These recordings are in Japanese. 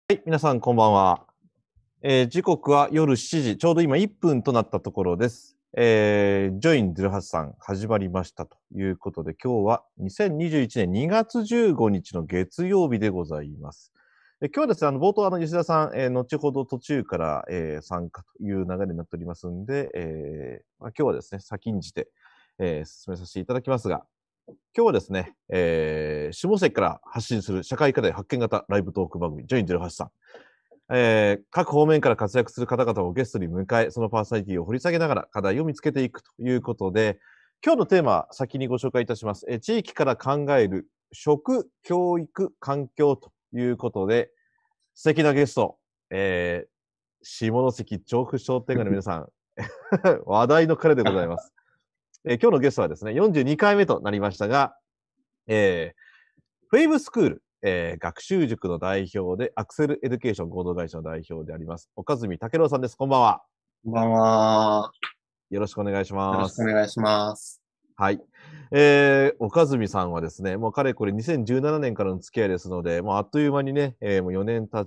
はい、皆さんこんばんは。時刻は夜7時、ちょうど今1分となったところです。ジョイン08さん始まりましたということで、今日は2021年2月15日の月曜日でございます。今日はですね、冒頭吉田さん、後ほど途中から、参加という流れになっておりますんで、今日はですね、先んじて、進めさせていただきますが、今日はですね、下関から発信する社会課題発見型ライブトーク番組、ジョイン08さん。各方面から活躍する方々をゲストに迎え、そのパーソナリティを掘り下げながら課題を見つけていくということで、今日のテーマ、先にご紹介いたします。地域から考える食、教育、環境ということで、素敵なゲスト、下関調布商店街の皆さん、話題の彼でございます。今日のゲストはですね、42回目となりましたが、フェイブスクール、学習塾の代表で、アクセルエデュケーション合同会社の代表であります、岡住武郎さんです。こんばんは。 こんばんは。 よろしくお願いしよろます。 しくお願いします。 はい。岡住さんはですね、もうかれこれ2017年からの付き合いですので、もうあっという間にね、もう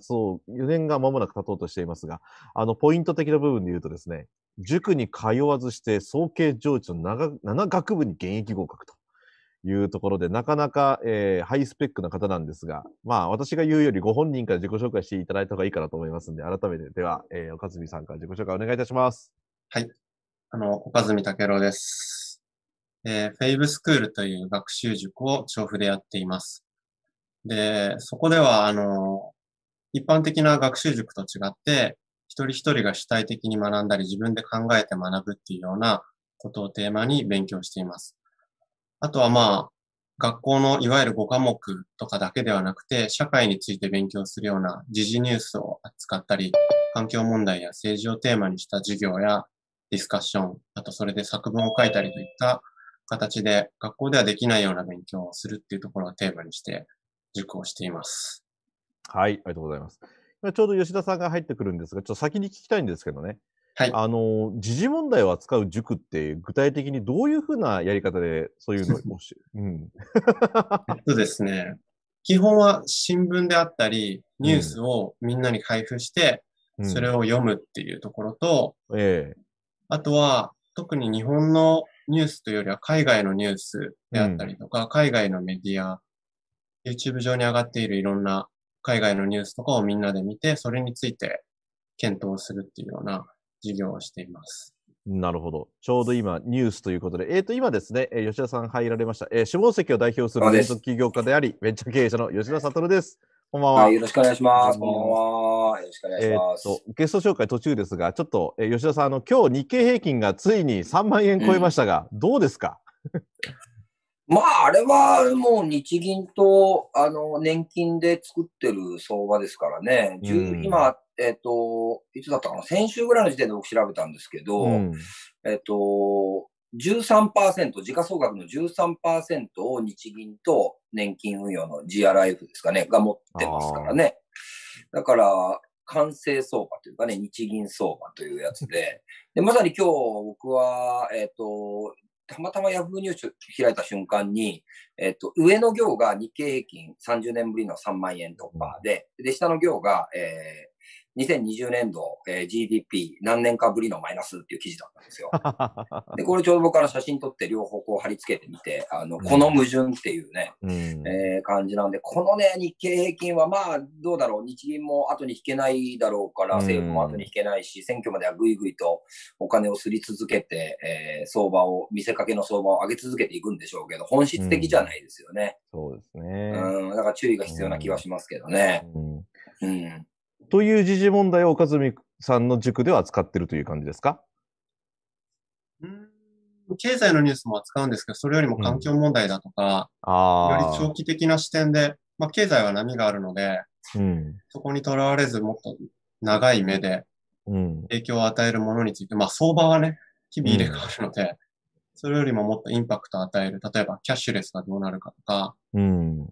4年が間もなく経とうとしていますが、ポイント的な部分で言うとですね、塾に通わずして早慶上智の7学部に現役合格と。いうところで、なかなか、ハイスペックな方なんですが、まあ、私が言うよりご本人から自己紹介していただいた方がいいかなと思いますので、改めて、では、岡住さんから自己紹介お願いいたします。 はい。岡住武郎です。フェイブスクールという学習塾を調布でやっています。で、そこでは、一般的な学習塾と違って、一人一人が主体的に学んだり、自分で考えて学ぶっていうようなことをテーマに勉強しています。あとはまあ、学校のいわゆる5科目とかだけではなくて、社会について勉強するような時事ニュースを扱ったり、環境問題や政治をテーマにした授業やディスカッション、あとそれで作文を書いたりといった形で学校ではできないような勉強をするっていうところをテーマにして塾をしています。 はい、ありがとうございます。今ちょうど吉田さんが入ってくるんですが、ちょっと先に聞きたいんですけどね。 はい。 時事問題を扱う塾って具体的にどういうふうなやり方でそういうのをうん。 ですね。基本は新聞であったり、ニュースうん。 をみんなに配布して、それうん。 を読むっていうところと、 ええ。 あとは、特に日本のニュースというよりは海外のニュースであったうん。 りとか、海外のメディア、YouTube 上に上がっているいろんな海外のニュースとかをみんなで見て、それについて検討するっていうような授業をしています。 なるほど。ちょうど今、ニュースということで、今ですね、吉田さん入られました。下関を代表する連続そうです。 起業家であり、ベンチャー経営者の吉田悟です。こんばんはい、 は。 よろしくお願いしこんばます。こんばんんは。 は。よろしくお願いします。 ゲスト紹介途中ですが、ちょっと、吉田さん、今日日経平均がついに3万円超えまうん。 したが、どうですか？ まあ、あれはもう日銀と、年金で作ってる相場ですからね。 うん。 今、いつだったかな、先週ぐらいの時点で僕調べたんですけど、 うん。 13%、時価総額の13%を日銀と年金運用の GRIF ですかね、が持ってますからああ。 ね。だから、完成相場というかね、日銀相場というやつで、で、まさに今日僕は、たまたまヤフーニュース開いた瞬間に、上の行が日経平均30年ぶりの3万円突うん。 破で、下の行が、2020年度、GDP 何年かぶりのマイナスっていう記事だったんですよ。で、これちょうど僕から写真撮って両方こう貼り付けてみて、このうん。 矛盾っていうね、 うん。 感じなんで、このね、日経平均はまあ、どうだろう、日銀も後に引けないだろうから、 う政府も後にん。 引けないし、選挙まではぐいぐいとお金をすり続けて、見せかけの相場を上げ続けていくんでしょうけど、本質的じゃうん。 ないですよね。 そうですね。 うん、だから注意が必要な気はうん。 しますけどね。 うん。 うん。 という時事問題を岡住さんの塾では扱ってるという感じですか？ 経済のニュースも扱うんですけど、それよりも環うん。 境問題だとか、より長ああ。 期的な視点で、まあ経済は波があるので、 うん。 そこにとらわれずもっと長い目でうん。 影響を与えるものについて、まあ相場はね、日々入れ替わうん。 るので、それよりももっとインパクトを与える、例えばキャッシュレスがどうなるかとか、 うん。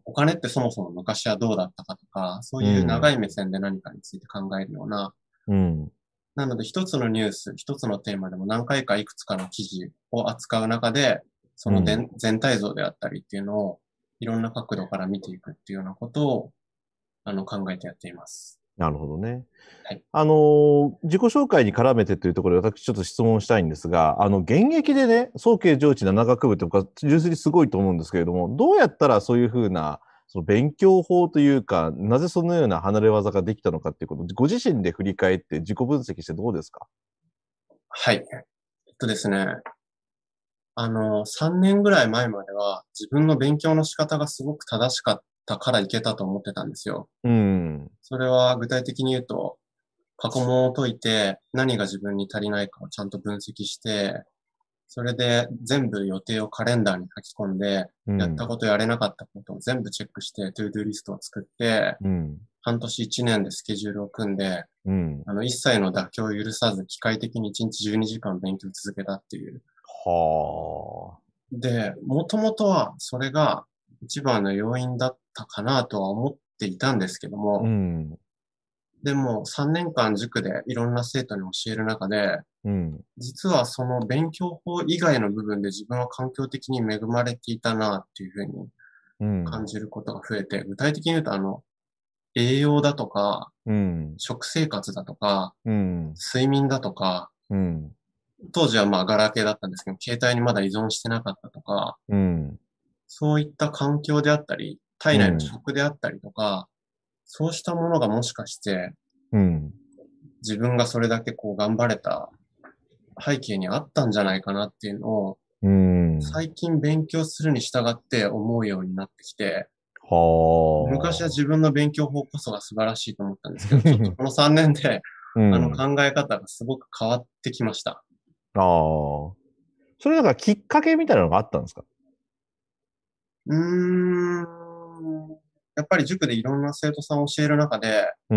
お金ってそもそも昔はどうだったかとか、そうういう長ん。 い目線で何かについて考えるような、 うん。 なので一つのニュース、一つのテーマでも何回かいくつかの記事を扱う中で、そのうん。 全体像であったりっていうのをいろんな角度から見ていくっていうようなことを考えてやっています。 なるほどね。 はい。 自己紹介に絡めてというところで私ちょっと質問したいんですが、現役でね、早慶上智7学部って僕は純粋にすごいと思うんですけれども、どうやったらそういうふうな、その勉強法というか、なぜそのような離れ技ができたのかっていうことを、ご自身で振り返って自己分析してどうですか？ はい。ですね、3年ぐらい前までは自分の勉強の仕方がすごく正しかったからいけたと思ってたんですよ。 うん。 それは具体的に言うと、過去問を解いて何が自分に足りないかをちゃんと分析して、それで全部予定をカレンダーに書き込んで、やったことやれなかったことを全部チェックして、トゥードゥリストを作って、 うん。 半年1年でスケジュールを組んで、 うん。 一切の妥協を許さず、機械的に1日12時間勉強を続けたっていう。 はあ。 で、もともとはそれが一番の要因だったかなとは思っていたんですけどうも、 ん。 でも3年間塾でいろんな生徒に教える中で、 うん。 実はその勉強法以外の部分で自分は環境的に恵まれていたなっていうふうにうん。 感じることが増えて、具体的に言うと栄養だとか、 うん。 食生活だとか、 うん。 睡眠だとか、 うん。 当時はまあガラケーだったんですけど、携帯にまだ依存してなかったとか、 うん。 そういった環境であったり、体内のうん。 食であったりとか、そうしたものがもしかしてうん。 自分がそれだけこう頑張れた背景にあったんじゃないかなっていうのをうん。 最近勉強するに従って思うようになってきて、昔はは自分の勉強法こそが素晴らしいと思ったんですけど、ちょっとこの3年であ。うん。 考え方がすごく変わってきました。 ああ。それなんかきっかけみたいなのがあったんですか？ うーん。やっぱり塾でいろんな生徒さんを教える中で、 うん。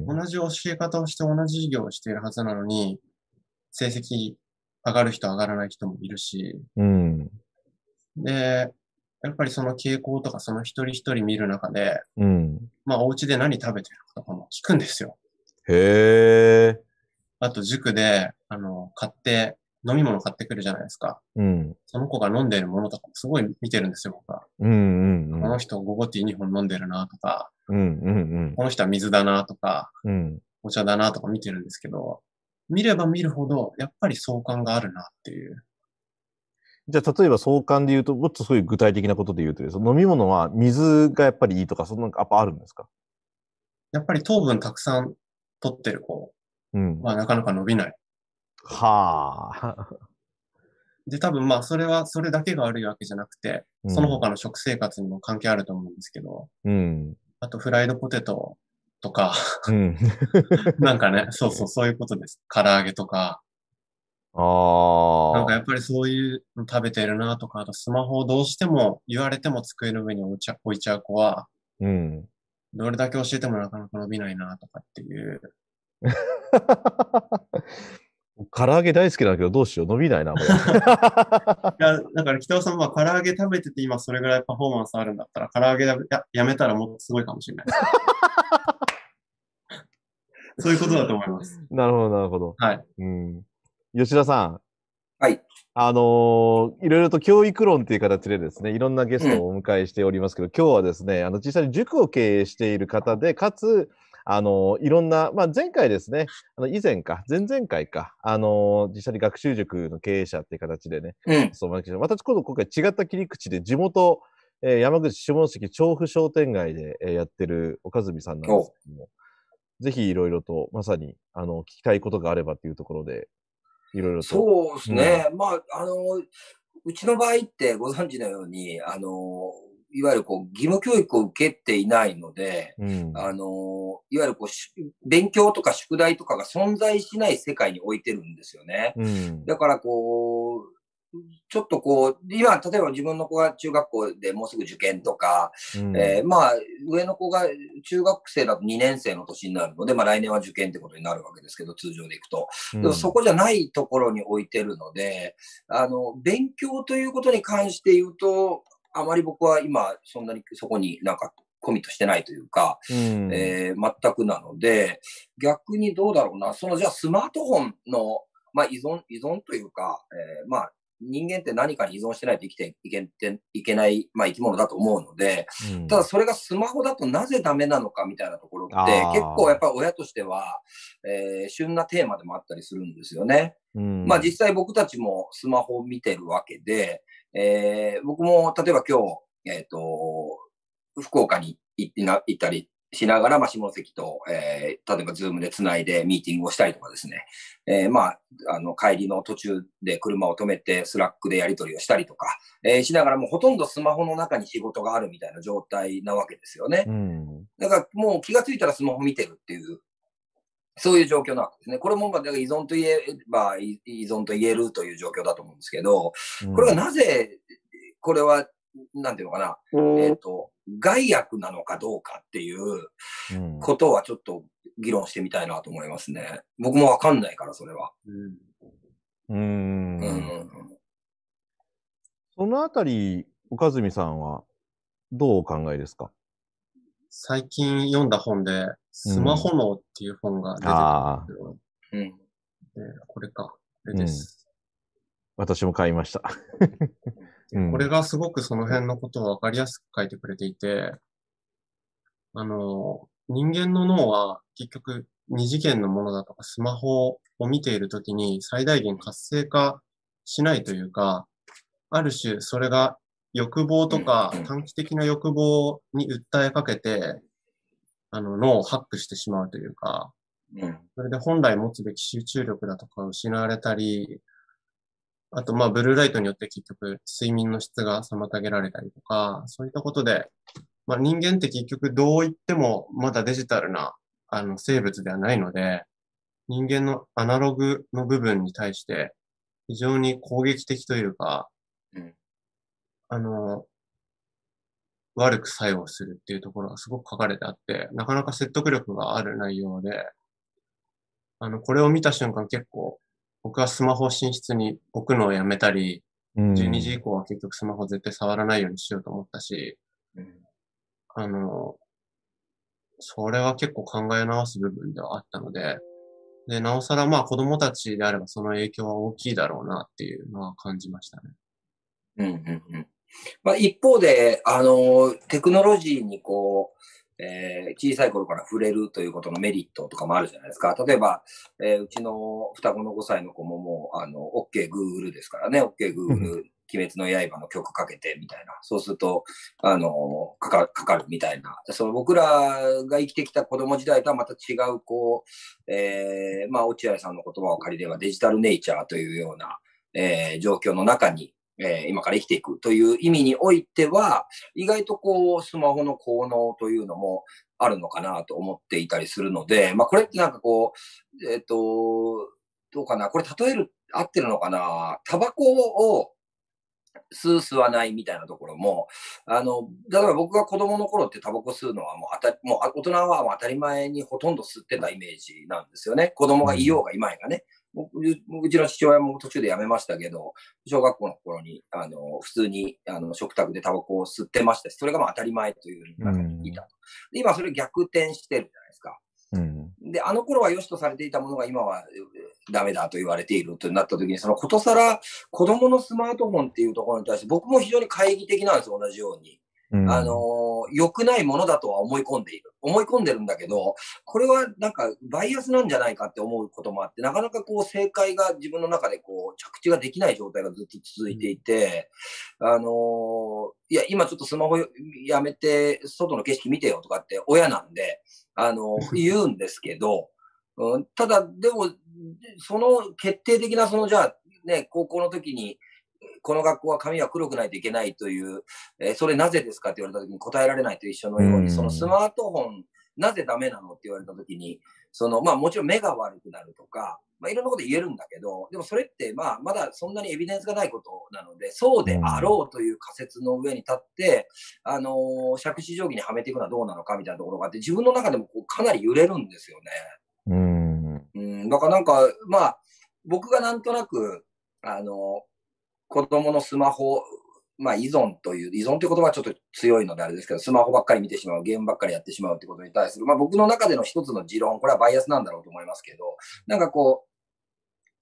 同じ教え方をして同じ授業をしているはずなのに、成績上がる人上がらない人もいるし、 うん。 で、やっぱりその傾向とかその一人一人見る中で、 うん。 まあお家で何食べてるかとかも聞くんですよ。 へえ。 あと塾で、飲み物買ってくるじゃないですか。 うん。 その子が飲んでるものとかもすごい見てるんですよ、僕は。 うんうんうん。 この人、ゴゴティー2本飲んでるなとか、 うんうんこの人は水だなとか、 うん。うん。 お茶だなとか見てるんですけど、見れば見るほど、やっぱり相関があるなっていう。 じゃあ、例えば相関で言うと、もっとそういう具体的なことで言うとですね、飲み物は水がやっぱりいいとか、そんなのやっぱあるんですか？ やっぱり糖分たくさん取ってる子うん。 はなかなか伸びない。 はあ。 で、多分まあ、それはそれだけが悪いわけじゃなくて、 うん。 その他の食生活にも関係あると思うんですけど、 うん。 あとフライドポテトとか、 うん。 なんかね、そうそう、そういうことです。唐揚げとか、 ああ。 なんかやっぱりそういうの食べてるなとか、あとスマホをどうしても言われても机の上に置いちゃう子は、 うん。 どれだけ教えてもなかなか伸びないなとかっていう。 唐揚げ大好きなんだけど、どうしよう。伸びないな、これ。 いや、だから北尾さんは唐揚げ食べてて今それぐらいパフォーマンスあるんだったら、唐揚げやめたらもっとすごいかもしれないですよ。そういうことだと思います。 なるほど、なるほど。 はい。 うん。吉田さん、 はい。 いろいろと教育論という形でですね、いろんなゲスうん。 トをお迎えしておりますけど、今日はですね、実際に塾を経営している方で、かつ、いろんな、まあ、前回ですね、以前か、前々回か、実際に学習塾の経営者っていう形でね、 うん。 そう、私今回違った切り口で地元、山口下関調布商店街で、やってる岡住さんなんですけども、ぜひいろいろと、まさに、聞きたいことがあればっていうところで、いろいろと。 そうですうん。 ね。まあ、うちの場合ってご存知のように、いわゆるこう、義務教育を受けていないので、 うん。 いわゆるこう、勉強とか宿題とかが存在しない世界に置いてるんですよね。 うん。 だからこう、ちょっとこう、今、例えば自分の子が中学校でもうすぐ受験とか、 うん。 まあ、上の子が中学生だと2年生の年になるので、まあ来年は受験ってことになるわけですけど、通常でいくと。でもそうん。 こじゃないところに置いてるので、勉強ということに関して言うと、あまり僕は今、そんなにそこになんかコミットしてないというか、 うん。 全くなので、逆にどうだろうな、じゃあスマートフォンの、まあ依存というか、まあ人間って何かに依存してないと生きていけない、まあ、生き物だと思うので、ただそれがスマホだとなぜダメなのかみたいなところって結構やっぱり親としては、旬なテーマでもあったりするんですよね。まあ実際僕たちもスマホを見てるわけで、僕も例えば今日、福岡に行ったりしながら、まあ、下関と、例えばズームでつないでミーティングをしたりとかですね、まあ、帰りの途中で車を止めてスラックでやり取りをしたりとか、しながらもうほとんどスマホの中に仕事があるみたいな状態なわけですよね。だからもう気がついたらスマホ見てるっていう、そういう状況なわけですね。これも、だから依存と言えば依存と言えるという状況だと思うんですけど、これがなぜ、これは、なんていうのかな、害悪なのかどうかっていうことはちょっと議論してみたいなと思いますね。僕もわかんないから、それは。 そのあたり、岡住さんはどうお考えですか？ 最近読んだ本で、スマホ脳っていう本が出てたんですよ。これか。これです。 私も買いました。 これがすごくその辺のことをわかりやすく書いてくれていて、人間の脳は結局二次元のものだとかスマホを見ているときに最大限活性化しないというか、ある種それが欲望とか短期的な欲望に訴えかけて、脳をハックしてしまうというか、それで本来持つべき集中力だとか失われたり、あと、まあ、ブルーライトによって結局、睡眠の質が妨げられたりとか、そういったことで、まあ、人間って結局どう言っても、まだデジタルな、生物ではないので、人間のアナログの部分に対して、非常に攻撃的というか、悪く作用するっていうところがすごく書かれてあって、なかなか説得力がある内容で、これを見た瞬間結構、僕はスマホを寝室に置くのをやめたり、12時以降は結局スマホ絶対触らないようにしようと思ったし、それは結構考え直す部分ではあったので、で、なおさらまあ子供たちであればその影響は大きいだろうなっていうのは感じましたね。 まあ、一方で、テクノロジーに小さい頃から触れるということのメリットとかもあるじゃないですか。例えば、うちの双子の5歳の子ももう、OK Google ですからね。OK Google、鬼滅の刃の曲かけてみたいな。そうすると、かかるみたいな。その僕らが生きてきた子供時代とはまた違う、まあ、落合さんの言葉を借りればデジタルネイチャーというような、状況の中に、今から生きていくという意味においては、意外とスマホの効能というのもあるのかなと思っていたりするので、まあこれってなんかどうかな、これ例える、合ってるのかな、タバコを吸わないみたいなところも、例えば僕が子供の頃ってタバコ吸うのはもう大人はもう当たり前にほとんど吸ってたイメージなんですよね。子供がいようがいまいがね。うちの父親も途中で辞めましたけど、小学校の頃に、普通に、食卓でタバコを吸ってましたし、それがまあ当たり前という中にいたと。で今それ逆転してるじゃないですか。で、あの頃は良しとされていたものが今はダメだと言われているとなった時に、そのことさら子供のスマートフォンっていうところに対して僕も非常に懐疑的なんですよ、同じように。良くないものだとは思い込んでるんだけど、これはなんかバイアスなんじゃないかって思うこともあって、なかなか正解が自分の中で着地ができない状態がずっと続いていて、いや、今ちょっとスマホやめて外の景色見てよとかって親なんで、言うんですけど、ただ、でも、その決定的な、じゃあ、ね、高校の時に、この学校は髪は黒くないといけないという、それなぜですかって言われた時に答えられないと一緒のように、そのスマートフォン、なぜダメなのって言われた時に、まあもちろん目が悪くなるとか、まあいろんなこと言えるんだけど、でもそれってまあまだそんなにエビデンスがないことなので、そうであろうという仮説の上に立って、杓子定規にはめていくのはどうなのかみたいなところがあって、自分の中でもかなり揺れるんですよね。だからなんか、まあ、僕がなんとなく、子供のスマホ、まあ依存という言葉はちょっと強いのであれですけど、スマホばっかり見てしまう、ゲームばっかりやってしまうってことに対する、まあ僕の中での一つの持論、これはバイアスなんだろうと思いますけど、なんか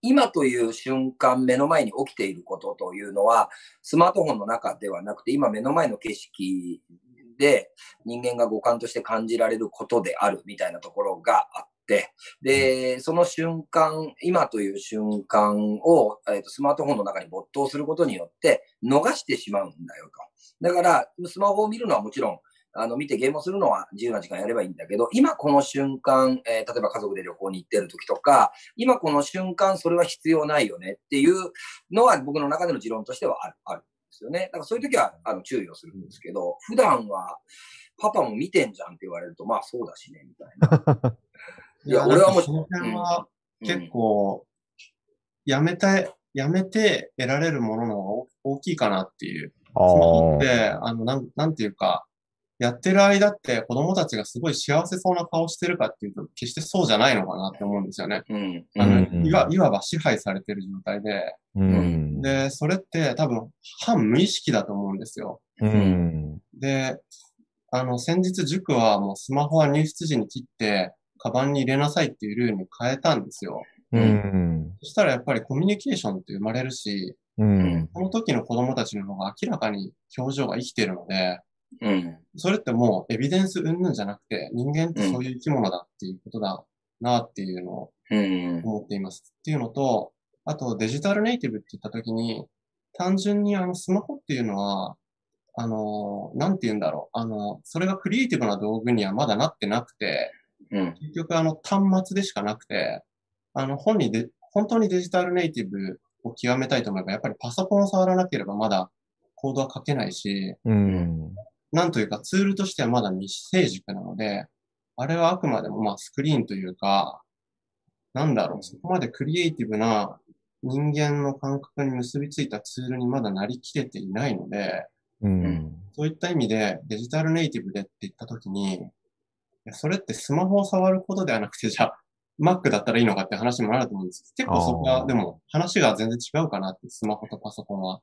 今という瞬間、目の前に起きていることというのは、スマートフォンの中ではなくて、今目の前の景色で人間が五感として感じられることであるみたいなところがあって、で、その瞬間、今という瞬間を、スマートフォンの中に没頭することによって逃してしまうんだよと。だから、スマホを見るのはもちろん、見てゲームをするのは自由な時間やればいいんだけど、今この瞬間、例えば家族で旅行に行ってる時とか、今この瞬間それは必要ないよねっていうのは僕の中での持論としてはあるんですよね。だからそういう時は注意をするんですけど、普段はパパも見てんじゃんって言われると、まあそうだしね、みたいな。 いや、俺はもう、その辺は結構、やめて得られるものの方が大きいかなっていう。スマホって、なんていうか、やってる間って子供たちがすごい幸せそうな顔してるかっていうと、決してそうじゃないのかなって思うんですよね。いわば支配されてる状態で、で、それって多分反無意識だと思うんですよ。で、先日塾はもうスマホは入室時に切って、カバンに入れなさいっていうルールに変えたんですよ。そしたらやっぱりコミュニケーションって生まれるし、その時の子供たちの方が明らかに表情が生きてるので、それってもうエビデンス云々じゃなくて、人間ってそういう生き物だっていうことだなっていうのを思っています。っていうのと、あとデジタルネイティブって言った時に、単純にスマホっていうのは、なんて言うんだろう。それがクリエイティブな道具にはまだなってなくて、結局端末でしかなくて、本当にデジタルネイティブを極めたいと思えば、やっぱりパソコンを触らなければまだコードは書けないし、なんというかツールとしてはまだ未成熟なので、あれはあくまでもまあスクリーンというか、なんだろう、そこまでクリエイティブな人間の感覚に結びついたツールにまだなりきれていないので、そういった意味でデジタルネイティブでって言ったときに、それってスマホを触ることではなくて、じゃあ、Mac だったらいいのかって話もあると思うんですけど、結構そこは、でも話が全然違うかなって、スマホとパソコンは。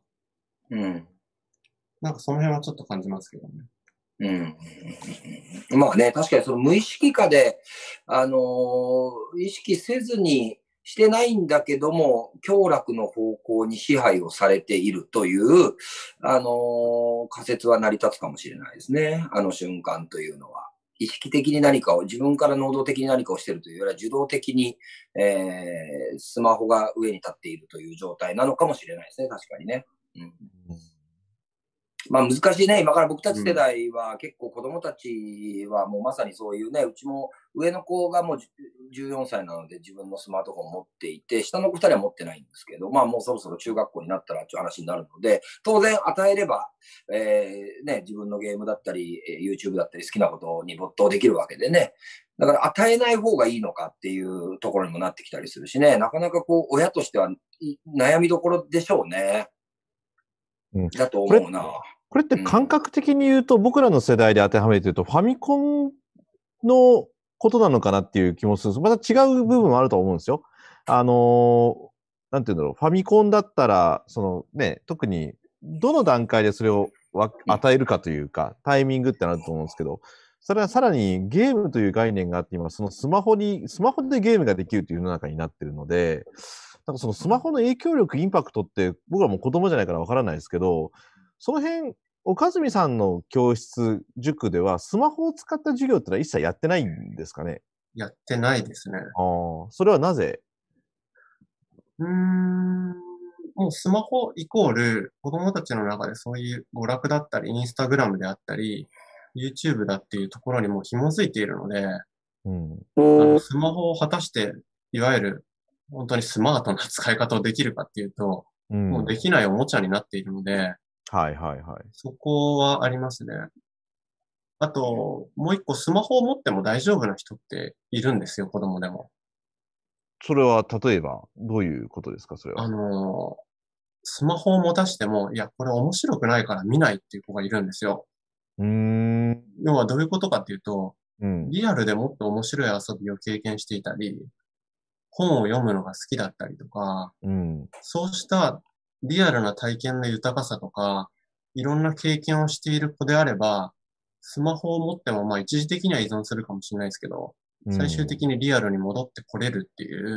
なんかその辺はちょっと感じますけどね。 まあね、確かにその無意識化で、意識せずにしてないんだけども、享楽の方向に支配をされているという、仮説は成り立つかもしれないですね。あの瞬間というのは。意識的に何かを、自分から能動的に何かをしているというよりは、受動的に、スマホが上に立っているという状態なのかもしれないですね、確かにね。まあ難しいね。今から僕たち世代は結構子供たちはもうまさにそういうね、うちも上の子がもう14歳なので自分のスマートフォンを持っていて、下の子2人は持ってないんですけど、まあもうそろそろ中学校になったらっていう話になるので、当然与えれば、自分のゲームだったり、YouTube だったり好きなことに没頭できるわけでね。だから与えない方がいいのかっていうところにもなってきたりするしね、なかなかこう親としては悩みどころでしょうね。だと思うな。 これって感覚的に言うと、僕らの世代で当てはめて言うと、ファミコンのことなのかなっていう気もするんです。また違う部分もあると思うんですよ。なんていうんだろう。ファミコンだったら、特に、どの段階でそれを与えるかというか、タイミングってなると思うんですけど、それはさらにゲームという概念があって、今、そのスマホでゲームができるという世の中になってるので、なんかそのスマホの影響力、インパクトって、僕らも子供じゃないからわからないですけど、その辺、岡住さんの教室、塾では、スマホを使った授業ってのは一切やってないんですかね？ やってないですね。 それはなぜ？ もうスマホイコール子供たちの中でそういう娯楽だったり、インスタグラムであったり、YouTube だっていうところにもう紐づいているので、スマホを果たして、いわゆる本当にスマートな使い方をできるかっていうと、もうできないおもちゃになっているので、そこはありますね。あと、もう一個スマホを持っても大丈夫な人っているんですよ、子供でも。 それは例えばどういうことですか、それは。 スマホを持たしても、いや、これ面白くないから見ないっていう子がいるんですよ。要はどういうことかっていうと、リアルでもっと面白い遊びを経験していたり、本を読むのが好きだったりとか、そうしたリアルな体験の豊かさとか、いろんな経験をしている子であれば、スマホを持ってもまあ一時的には依存するかもしれないですけど、最終的にリアルに戻ってこれるっていう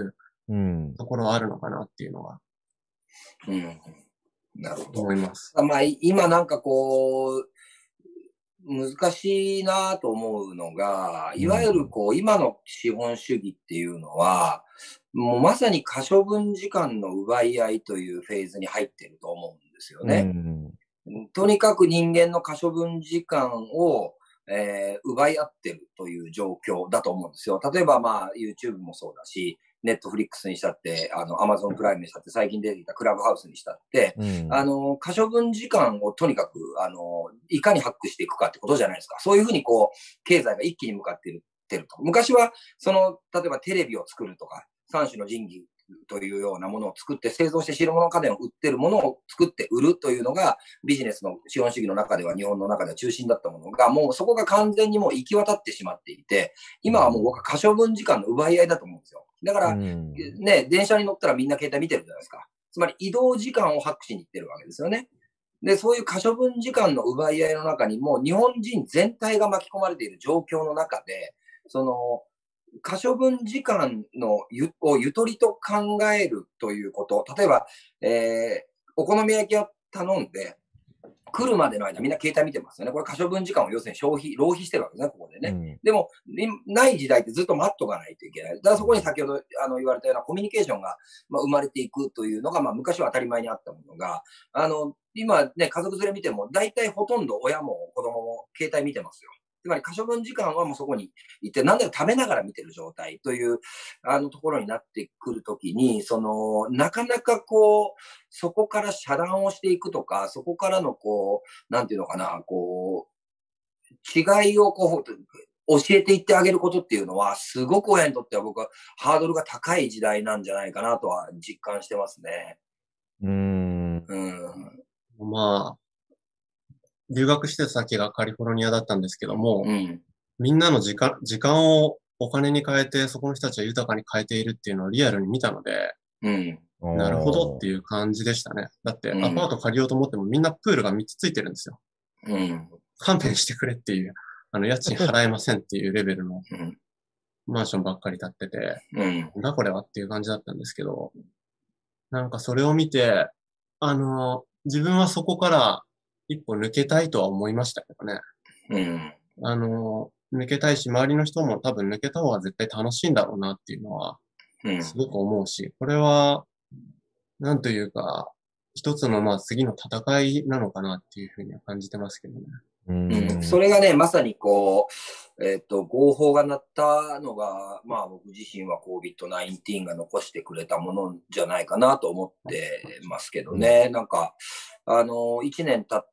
うん。 ところはあるのかなっていうのはうん。なるほど。 思います。 まあ、今なんかこう、難しいなと思うのが、いわゆるこう、今の資本主義っていうのは、もうまさに可処分時間の奪い合いというフェーズに入ってると思うんですようね。 ん。 とにかく人間の可処分時間を、奪い合ってるという状況だと思うんですよ。例えばまあ YouTube もそうだし、Netflix にしたって、Amazon プライムにしたって、最近出てきたクラブハウスにしたって、 うん。 可処分時間をとにかく、いかにハックしていくかってことじゃないですか。そういうふうにこう、経済が一気に向かってると。昔は、例えばテレビを作るとか、三種の神器というようなものを作って製造して白物家電を売ってるものを作って売るというのがビジネスの資本主義の中では日本の中では中心だったものがもうそこが完全にもう行き渡ってしまっていて今はもう僕は可処分時間の奪い合いだと思うんですよ。だからね、電車に乗ったらみんな携帯見てるじゃないですか。つまり移動時間をハックしに行ってるわけですよね。で、そういう可処分時間の奪い合いの中にも日本人全体が巻き込まれている状況の中で、可処分時間をゆとりと考えるということ。例えば、お好み焼きを頼んで、来るまでの間みんな携帯見てますよね。これ可処分時間を要するに浪費してるわけですね、ここでね。でも、ない時代ってずっと待っとかないといけない。だからそこに先ほど言われたようなコミュニケーションが、生まれていくというのが、昔は当たり前にあったものが、今ね、家族連れ見ても、大体ほとんど親も子供も携帯見てますよ。つまり可処分時間はもうそこに行って、何でも食べながら見てる状態という、ところになってくるときに、なかなかこう、そこから遮断をしていくとか、そこからのこう、なんていうのかな、こう、違いをこう、教えていってあげることっていうのは、すごく親にとっては僕はハードルが高い時代なんじゃないかなとは実感してますね。 まあ、留学してた先がカリフォルニアだったんですけども、みんなの時間をお金に変えて、そこの人たちは豊かに変えているっていうのをリアルに見たので、なるほどっていう感じでしたね。だって、アパート借りようと思ってもみんなプールが3つついてるんですよ。勘弁してくれっていう、家賃払えませんっていうレベルのマンションばっかり建ってて、なんだこれはっていう感じだったんですけど、なんかそれを見て、自分はそこから一歩抜けたいとは思いましたけどね。抜けたいし、周りの人も多分抜けた方が絶対楽しいんだろうなっていうのは、すごく思うし、これは、なんというか、一つの次の戦いなのかなっていうふうには感じてますけどね。 それがね、まさにこう、号砲が鳴ったのが、僕自身は COVID-19 が残してくれたものじゃないかなと思ってますけどね。なんか、一年経って、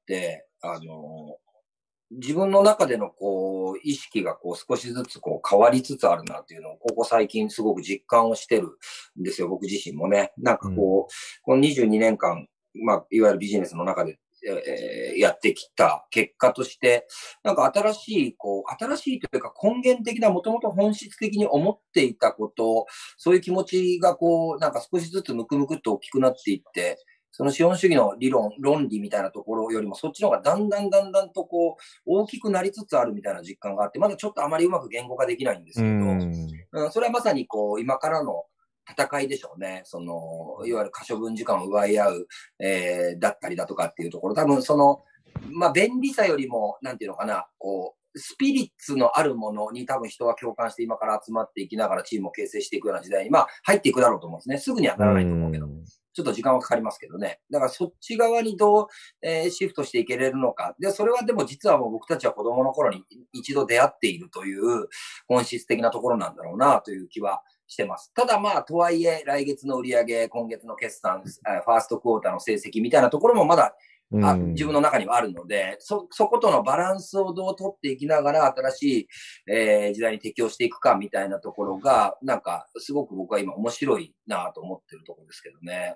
自分の中でのこう、意識がこう少しずつこう変わりつつあるなっていうのを、ここ最近すごく実感をしてるんですよ、僕自身もね。なんかこう、この22年間、いわゆるビジネスの中で、やってきた結果として、なんか新しいというか根源的なもともと本質的に思っていたこと、そういう気持ちがこう、なんか少しずつムクムクっと大きくなっていって、その資本主義の論理みたいなところよりも、そっちの方がだんだんとこう、大きくなりつつあるみたいな実感があって、まだちょっとあまりうまく言語化できないんですけど、それはまさにこう、今からの戦いでしょうね。いわゆる可処分時間を奪い合う、だったりだとかっていうところ、多分便利さよりも、なんていうのかな、こう、スピリッツのあるものに多分人は共感して今から集まっていきながらチームを形成していくような時代に、入っていくだろうと思うんですね。すぐにはならないと思うけど。ちょっと時間はかかりますけどね。だからそっち側にどう、シフトしていけれるのか。で、それはでも実はもう僕たちは子供の頃に一度出会っているという本質的なところなんだろうなという気はしてます。ただとはいえ、来月の売上、今月の決算、ファーストクォーターの成績みたいなところもまだ自分の中にはあるので、そことのバランスをどう取っていきながら新しい、時代に適応していくかみたいなところが、なんかすごく僕は今面白いなと思ってるところですけどね。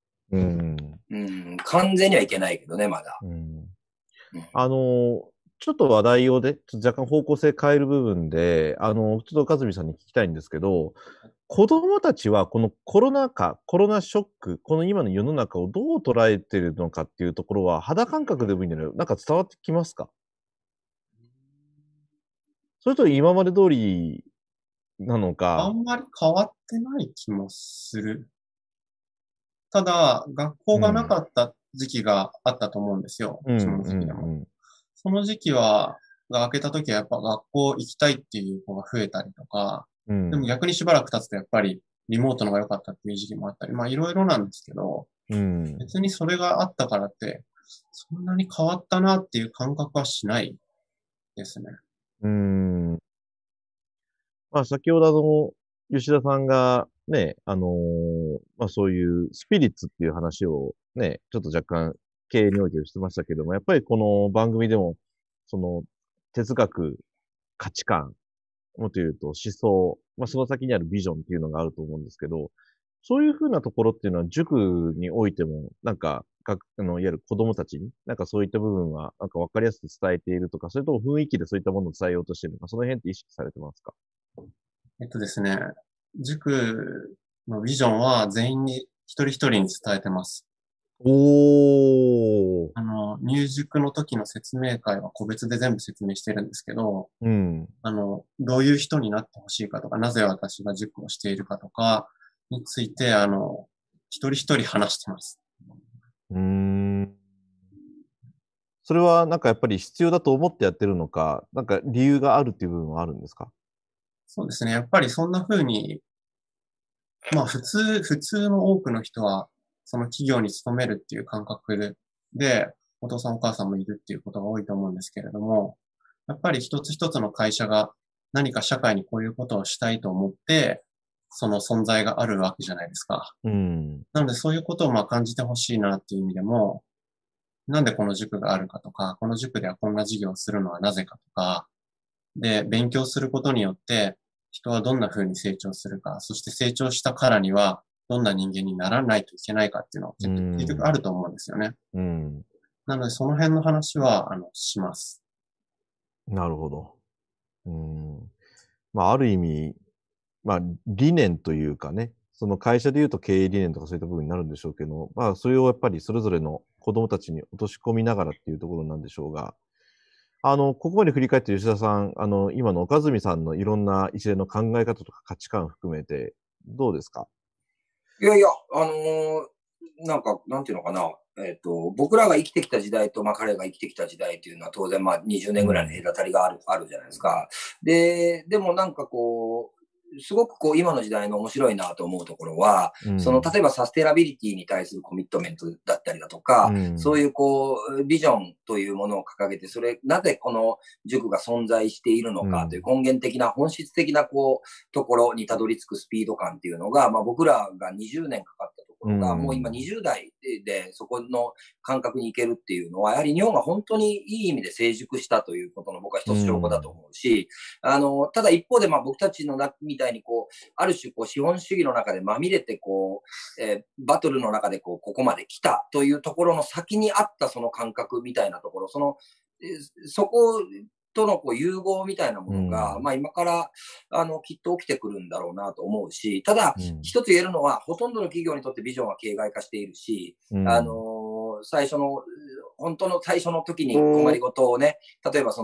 完全にはいけないけどね、まだ。 ちょっと話題をで、若干方向性変える部分で、ちょっと和美さんに聞きたいんですけど、子供たちはこのコロナ禍、コロナショック、この今の世の中をどう捉えているのかっていうところは、肌感覚でもいいんだけど、なんか伝わってきますか？それとも今まで通りなのあか。 んまり変わってない気もする。ただ、学校がなかった時期があったと思うんですよ。 うん、 そうん、 の時期でも。 うん。 その時期が明けた時はやっぱ学校行きたいっていう子が増えたりとか、でも逆にしばらく経つとやっぱりリモートの方が良かったっていう時期もあったり、まあいろいろなんですけど、 うん。 別にそれがあったからって、そんなに変わったなっていう感覚はしないですね。 うん。まあ、先ほど吉田さんがね、まあそういうスピリッツっていう話をね、ちょっと若干経営においてしてましたけども、やっぱりこの番組でも、その哲学、価値観、もっと言うと思想、まあその先にあるビジョンっていうのがあると思うんですけど、そういうふうなところっていうのは塾においても、なんか、いわゆる子供たちに、なんかそういった部分は、なんかわかりやすく伝えているとか、それとも雰囲気でそういったものを伝えようとしているのか、その辺って意識されてますか？ ですね、塾のビジョンは全員に一人一人に伝えてます。 おー。 入塾の時の説明会は個別で全部説明してるんですけど、 うん。 どういう人になってほしいかとか、なぜ私が塾をしているかとかについて、一人一人話してます。 うーん。それはなんかやっぱり必要だと思ってやってるのか、なんか理由があるっていう部分はあるんですか？ そうですね。やっぱりそんな風に、まあ普通の多くの人は、その企業に勤めるっていう感覚で、お父さんお母さんもいるっていうことが多いと思うんですけれども、やっぱり一つ一つの会社が何か社会にこういうことをしたいと思って、その存在があるわけじゃないですか。 うん。 なのでそういうことをまあ感じてほしいなっていう意味でも、なんでこの塾があるかとか、この塾ではこんな授業をするのはなぜかとか、で、勉強することによって人はどんな風に成長するか、そして成長したからにはどんな人間にならないといけないかっていうのはう結局ん。 あると思うんですよね。 うん。 なのでその辺の話は、します。 なるほど。うん。まあ、ある意味、まあ、理念というかね、その会社で言うと経営理念とかそういった部分になるんでしょうけど、まあ、それをやっぱりそれぞれの子供たちに落とし込みながらっていうところなんでしょうが、ここまで振り返って吉田さん、今の岡住さんのいろんな一連の考え方とか価値観含めて、どうですか？ いやいや、なんていうのかな。僕らが生きてきた時代と、まあ彼が生きてきた時代っていうのは当然まあ20年ぐらいの隔たりがあるじゃないですか。でもなんかこう、すごくこう今の時代の面白いなと思うところは、 うん。 例えばサステナビリティに対するコミットメントだったりだとか、そういうこう、ビジョンというものを掲げて、なぜこの塾が存在しているのかという根源的な、本質的なこう、ところにたどり着くスピード感っていうのが、まあ僕らが20年かかったところが、もう今20代でそこの感覚に行けるっていうのは、やはり日本が本当にいい意味で成熟したということの僕は一つ証拠だと思うし、ただ一方でまあ僕たちのみたいにこう、ある種こう資本主義の中でまみれてこう、バトルの中でここまで来たというところの先にあったその感覚みたいなところ、そことのこう融合みたいなものが、まあ今から、きっと起きてくるんだろうなと思うし、ただ、一つ言えるのは、ほとんどの企業にとってビジョンは形骸化しているし、本当の最初の時に困りごとをね、例えば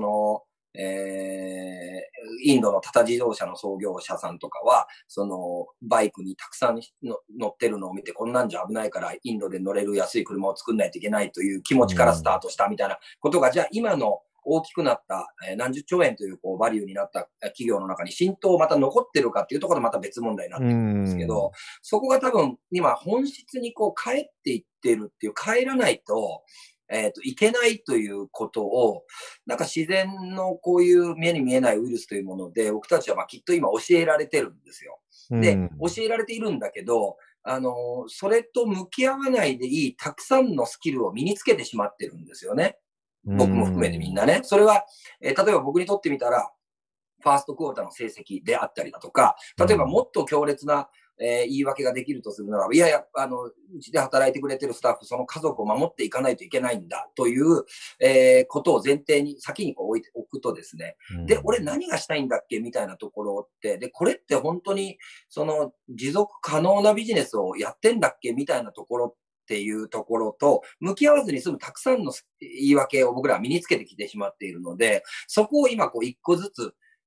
インドのタタ自動車の創業者さんとかは、バイクにたくさん乗ってるのを見て、こんなんじゃ危ないから、インドで乗れる安い車を作んないといけないという気持ちからスタートしたみたいなことが、じゃあ今の大きくなった、何十兆円というこうバリューになった企業の中に浸透また残ってるかっていうところでまた別問題になってくるんですけど、そこが多分今本質にこう帰っていってるっていう、帰らないと、いけないということを、なんか自然のこういう目に見えないウイルスというもので、僕たちはまあきっと今教えられてるんですよ。で、教えられているんだけど、それと向き合わないでいいたくさんのスキルを身につけてしまってるんですよね。僕も含めてみんなね。それは、例えば僕にとってみたら、ファーストクォーターの成績であったりだとか、例えばもっと強烈な、言い訳ができるとするならば、いやいや、うちで働いてくれてるスタッフ、その家族を守っていかないといけないんだという、ことを前提に、先にこう置いておくとですね、で、俺何がしたいんだっけみたいなところって、で、これって本当に、持続可能なビジネスをやってんだっけみたいなところっていうところと、向き合わずに済むたくさんの言い訳を僕らは身につけてきてしまっているので、そこを今こう一個ずつ、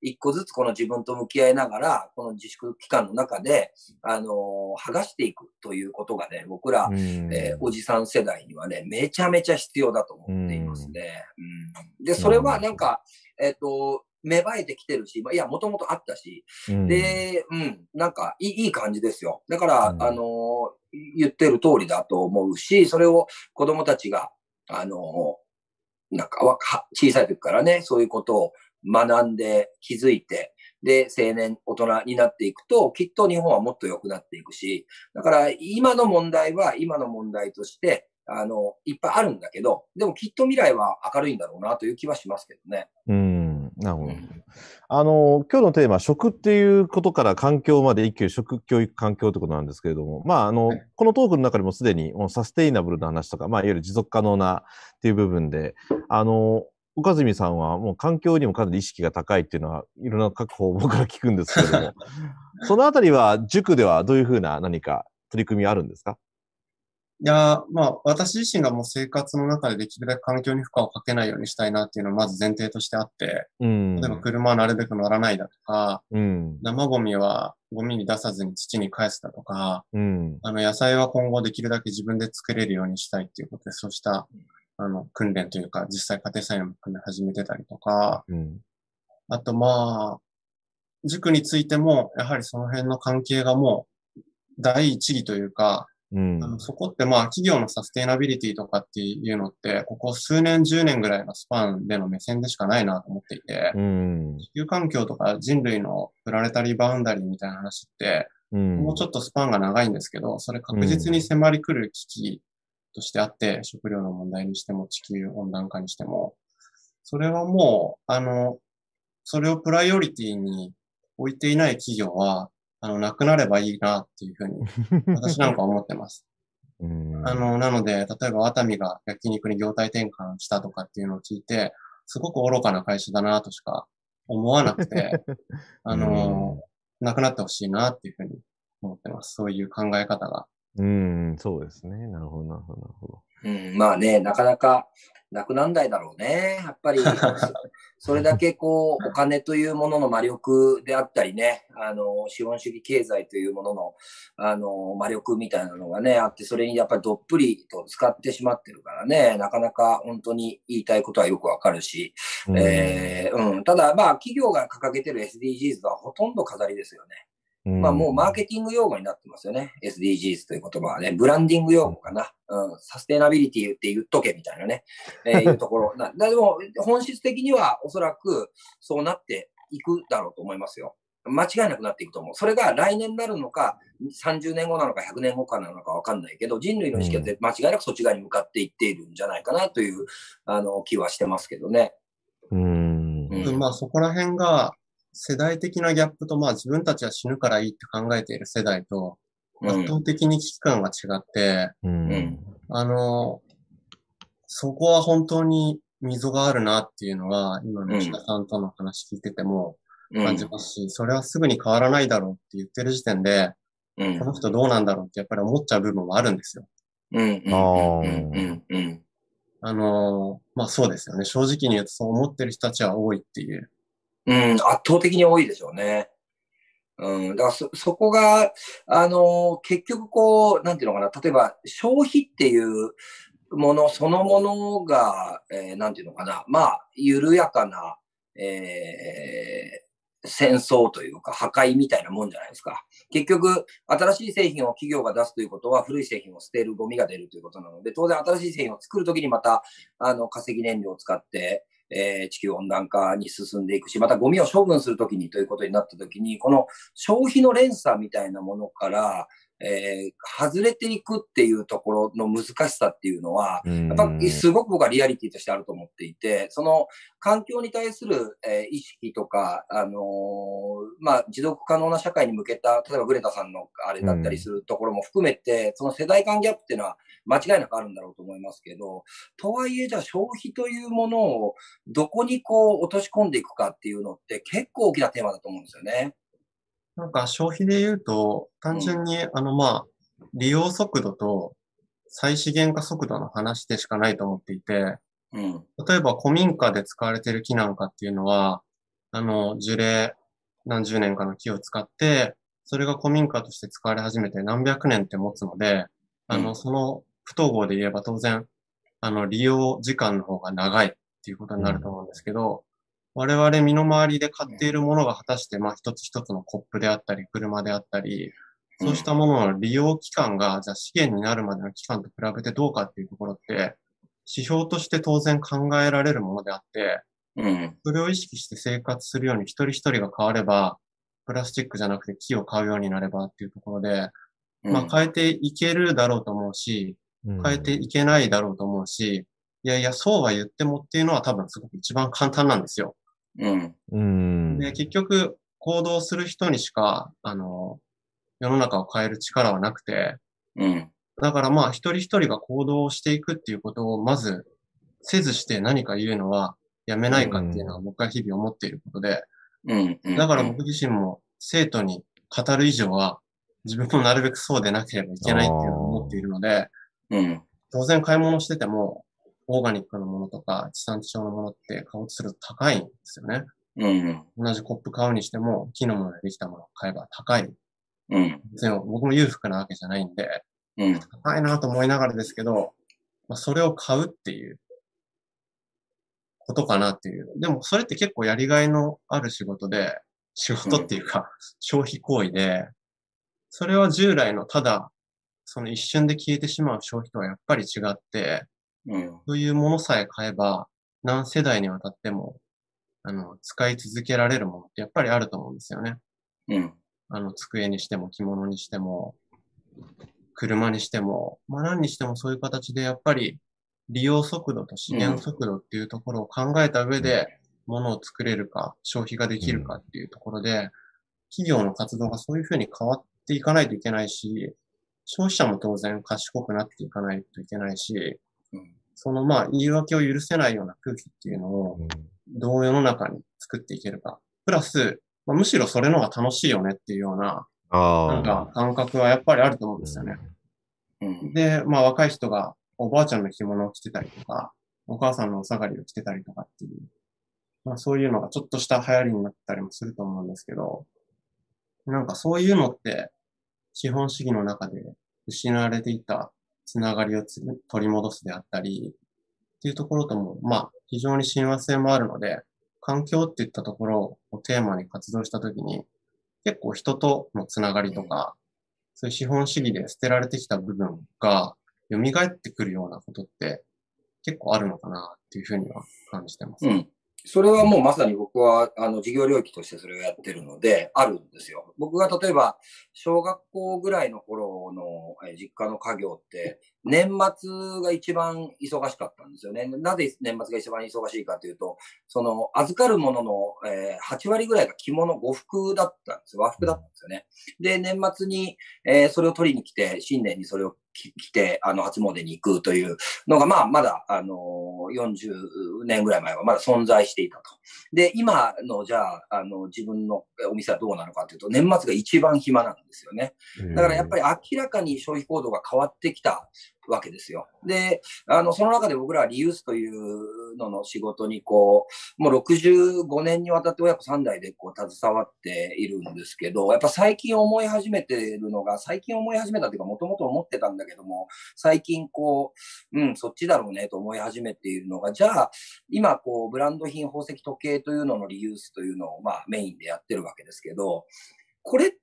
一個ずつこの自分と向き合いながら、この自粛期間の中で、剥がしていくということがね、僕ら、おじさん世代にはね、めちゃめちゃ必要だと思っていますね。で、それはなんか、芽生えてきてるし、いや、もともとあったし、で、なんかいい感じですよ。だから、言ってる通りだと思うし、それを子供たちが、なんか小さい時からね、そういうことを学んで気づいて、で、青年、大人になっていくと、きっと日本はもっと良くなっていくし、だから今の問題は今の問題として、いっぱいあるんだけど、でもきっと未来は明るいんだろうなという気はしますけどね。 なるほど。今日のテーマ、食っていうことから環境まで一挙食教育環境ってことなんですけれども、このトークの中でもすでにもうサステイナブルな話とか、いわゆる持続可能なっていう部分で、岡住さんはもう環境にもかなり意識が高いっていうのは、いろんな各方法から聞くんですけれども、そのあたりは塾ではどういうふうな何か取り組みあるんですか？ いや、私自身がもう生活の中でできるだけ環境に負荷をかけないようにしたいなっていうのはまず前提としてあって、例えば車はなるべく乗らないだとか、生ゴミはゴミに出さずに土に返すだとか、野菜は今後できるだけ自分で作れるようにしたいっていうことで、そうした、訓練というか、実際家庭菜園も含め始めてたりとか、あと塾についても、やはりその辺の関係がもう第一義というか、そこって企業のサステイナビリティとかっていうのって、ここ数年、10年ぐらいのスパンでの目線でしかないなと思っていて、地球環境とか人類のプラネタリーバウンダリーみたいな話って、もうちょっとスパンが長いんですけど、それ確実に迫り来る危機としてあって、食料の問題にしても地球温暖化にしても、それはもう、それをプライオリティに置いていない企業は、なくなればいいなっていうふうに、私なんか思ってます。なので、例えばワタミが焼肉に業態転換したとかっていうのを聞いて、すごく愚かな会社だなとしか思わなくて、なくなってほしいなっていうふうに思ってます。そういう考え方が。 そうですね。なるほど、なるほど、なるほど。 なかなかなくなんないだろうね。やっぱり、それだけお金というものの魔力であったりね、資本主義経済というものの、魔力みたいなのがね、あって、それにやっぱりどっぷりと使ってしまってるからね、なかなか本当に言いたいことはよくわかるし、ただ、企業が掲げてる SDGs はほとんど飾りですよね。もうマーケティング用語になってますよね。SDGs という言葉はね。ブランディング用語かな。サステナビリティって言っとけみたいなね。いうところ。でも、本質的にはおそらくそうなっていくだろうと思いますよ。間違いなくなっていくと思う。それが来年になるのか、30年後なのか100年後かなのかわかんないけど、人類の意識は間違いなくそっち側に向かっていっているんじゃないかなという、気はしてますけどね。 そこら辺が、世代的なギャップと、自分たちは死ぬからいいって考えている世代と、圧倒的に危機感が違って、そこは本当に溝があるなっていうのは、今の吉田さんとの話聞いてても感じますし、それはすぐに変わらないだろうって言ってる時点で、この人どうなんだろうってやっぱり思っちゃう部分もあるんですよ。そうですよね。正直に言うとそう思ってる人たちは多いっていう。 圧倒的に多いでしょうね。だからそこが、結局なんていうのかな、例えば消費っていうものそのものが、なんていうのかな、緩やかな、戦争というか破壊みたいなもんじゃないですか。結局、新しい製品を企業が出すということは古い製品を捨てるゴミが出るということなので、当然新しい製品を作るときにまた、化石燃料を使って、地球温暖化に進んでいくし、またゴミを処分するときにということになったときに、この消費の連鎖みたいなものから、外れていくっていうところの難しさっていうのは、やっぱすごく僕はリアリティとしてあると思っていて、その環境に対する、意識とか、持続可能な社会に向けた、例えばグレタさんのあれだったりするところも含めて、その世代間ギャップっていうのは間違いなくあるんだろうと思いますけど、とはいえじゃあ消費というものをどこに落とし込んでいくかっていうのって結構大きなテーマだと思うんですよね。 なんか消費で言うと、単純に、利用速度と再資源化速度の話でしかないと思っていて、例えば古民家で使われている木なんかっていうのは、 樹齢何十年かの木を使って、それが古民家として使われ始めて何百年って持つので、その不統合で言えば当然、利用時間の方が長いっていうことになると思うんですけど、我々身の回りで買っているものが果たして、まあ一つ一つのコップであったり、車であったり、そうしたものの利用期間が、じゃあ資源になるまでの期間と比べてどうかっていうところって、指標として当然考えられるものであって、それを意識して生活するように一人一人が変われば、プラスチックじゃなくて木を買うようになればっていうところで、まあ変えていけるだろうと思うし、変えていけないだろうと思うし、いやいや、そうは言ってもっていうのは多分すごく一番簡単なんですよ。で、結局、行動する人にしか、世の中を変える力はなくて、だからまあ一人一人が行動をしていくっていうことをまずせずして何か言うのはやめないかっていうのは僕は日々思っていることで、だから僕自身も生徒に語る以上は自分もなるべくそうでなければいけないっていうのを思っているので、当然買い物しててもオーガニックのものとか地産地消のものって買おうとすると高いんですよね。同じコップ買うにしても木のものでできたものを買えば高い。別に僕も裕福なわけじゃないんで、高いなと思いながらですけど、まあ、それを買うっていうことかなっていう。でもそれって結構やりがいのある仕事で、仕事っていうか、消費行為で、それは従来のただ、その一瞬で消えてしまう消費とはやっぱり違って、そういうものさえ買えば、何世代にわたっても、使い続けられるものってやっぱりあると思うんですよね。机にしても着物にしても、車にしても、まあ何にしてもそういう形でやっぱり利用速度と資源速度っていうところを考えた上で、物を作れるか、消費ができるかっていうところで、企業の活動がそういうふうに変わっていかないといけないし、消費者も当然賢くなっていかないといけないし、そのまあ言い訳を許せないような空気っていうのをどう世の中に作っていけるか。プラス、まあ、むしろそれの方が楽しいよねっていうような、なんか感覚はやっぱりあると思うんですよね。で、まあ若い人がおばあちゃんの着物を着てたりとか、お母さんのお下がりを着てたりとかっていう、まあそういうのがちょっとした流行りになったりもすると思うんですけど、なんかそういうのって資本主義の中で失われていたつながりを取り戻すであったり、っていうところとも、まあ非常に親和性もあるので、環境っていったところをテーマに活動したときに、結構人とのつながりとか、そういう資本主義で捨てられてきた部分が蘇ってくるようなことって結構あるのかなっていうふうには感じてます。 それはもうまさに僕は、事業領域としてそれをやってるので、あるんですよ。僕が例えば、小学校ぐらいの頃の実家の家業って、年末が一番忙しかったんですよね。なぜ年末が一番忙しいかというと、その、預かるものの、8割ぐらいが着物、呉服だったんですよ。和服だったんですよね。で、年末に、それを取りに来て、新年にそれを着て、初詣に行くというのが、まあ、まだ、40年ぐらい前はまだ存在していたと。で、今の、じゃあ、自分のお店はどうなのかというと、年末が一番暇なんですよね。だからやっぱり明らかに消費行動が変わってきたわけですよ。で、その中で僕らはリユースというのの仕事にもう65年にわたって親子3代で携わっているんですけど、やっぱ最近思い始めているのが、最近思い始めたというか、もともと思ってたんだけども、最近そっちだろうねと思い始めているのが、じゃあ、今ブランド品、宝石、時計というののリユースというのをまあメインでやってるわけですけど、これって、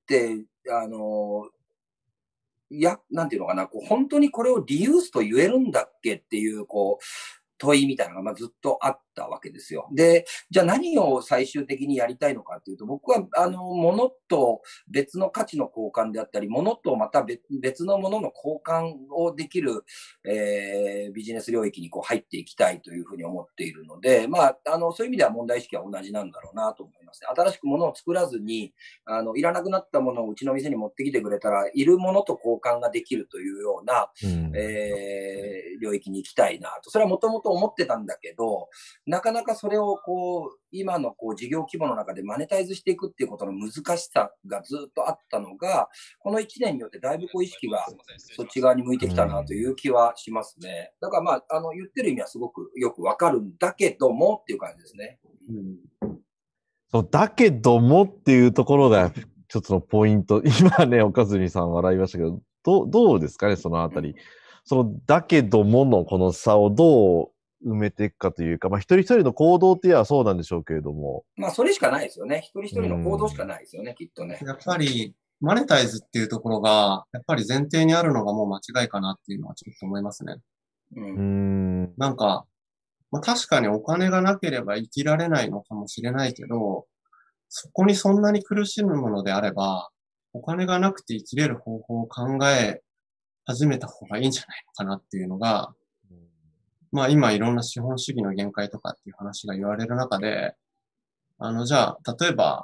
なんていうのかな、本当にこれをリユースと言えるんだっけっていう、問いみたいなのがまあずっとあったわけですよ。で、じゃあ何を最終的にやりたいのかっていうと、僕は物と別の価値の交換であったり、物とまた別のものの交換をできる、ビジネス領域に入っていきたいというふうに思っているので、まあ、そういう意味では問題意識は同じなんだろうなと思いますね。新しく物を作らずに、いらなくなったものをうちの店に持ってきてくれたら、いるものと交換ができるというような、領域に行きたいなと。それはもともと思ってたんだけど、なかなかそれを今の事業規模の中でマネタイズしていくっていうことの難しさがずっとあったのが、この1年によってだいぶ意識がそっち側に向いてきたなという気はしますね。だからまあ、言ってる意味はすごくよくわかるんだけどもっていう感じですね。 そう、だけどもっていうところが一つのポイント。今ね、岡住さん笑いましたけど、どうですかね、そのあたり。その、だけどものこの差をどう埋めていくかというか、まあ一人一人の行動って言えばそうなんでしょうけれども。 まあ、それしかないですよね。一人一人の行動しかい。 ないですよね、きっとね。 やっぱり、マネタイズっていうところが、やっぱり前提にあるのがもう間違いかなっていうのはちょっと思いますね。なんか、まあ、確かにお金がなければ生きられないのかもしれないけど、そこにそんなに苦しむものであれば、お金がなくて生きれる方法を考え始めた方がいいんじゃないのかなっていうのが、まあ今いろんな資本主義の限界とかっていう話が言われる中で、じゃあ、例えば、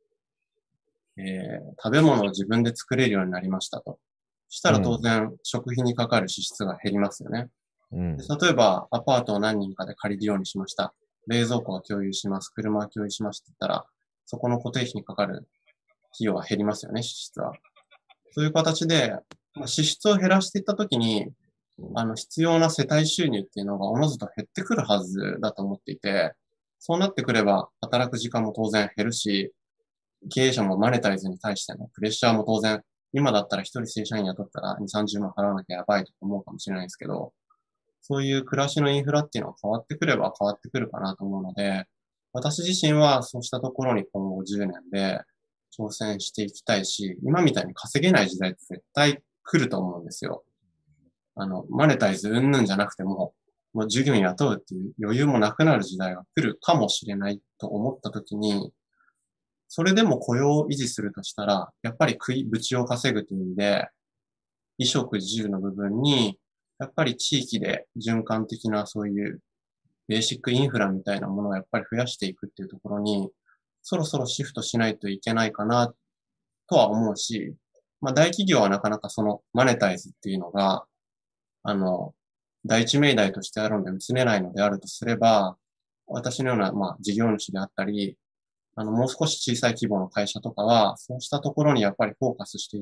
食べ物を自分で作れるようになりましたと。そしたら当然、食費にかかる支出が減りますよね。で例えば、アパートを何人かで借りるようにしました。冷蔵庫は共有します。車は共有しますって言ったら、そこの固定費にかかる費用は減りますよね、支出は。そういう形で、支出を減らしていったときに、必要な世帯収入っていうのがおのずと減ってくるはずだと思っていて、そうなってくれば、働く時間も当然減るし、経営者もマネタイズに対してのプレッシャーも当然、今だったら一人正社員雇ったら2、30万払わなきゃやばいと思うかもしれないですけど、そういう暮らしのインフラっていうのは変わってくれば変わってくるかなと思うので、私自身はそうしたところに今後10年で挑戦していきたいし、今みたいに稼げない時代って絶対来ると思うんですよ。マネタイズ云々じゃなくても、もう従業員雇うっていう余裕もなくなる時代が来るかもしれないと思ったときに、それでも雇用を維持するとしたら、やっぱりぶちを稼ぐという意味で、衣食住の部分に、やっぱり地域で循環的なそういうベーシックインフラみたいなものをやっぱり増やしていくっていうところに、そろそろシフトしないといけないかなとは思うし、まあ大企業はなかなかそのマネタイズっていうのが、あの、第一命題としてあるので移れないのであるとすれば、私のような、まあ事業主であったり、もう少し小さい規模の会社とかは、そうしたところにやっぱりフォーカスしていって、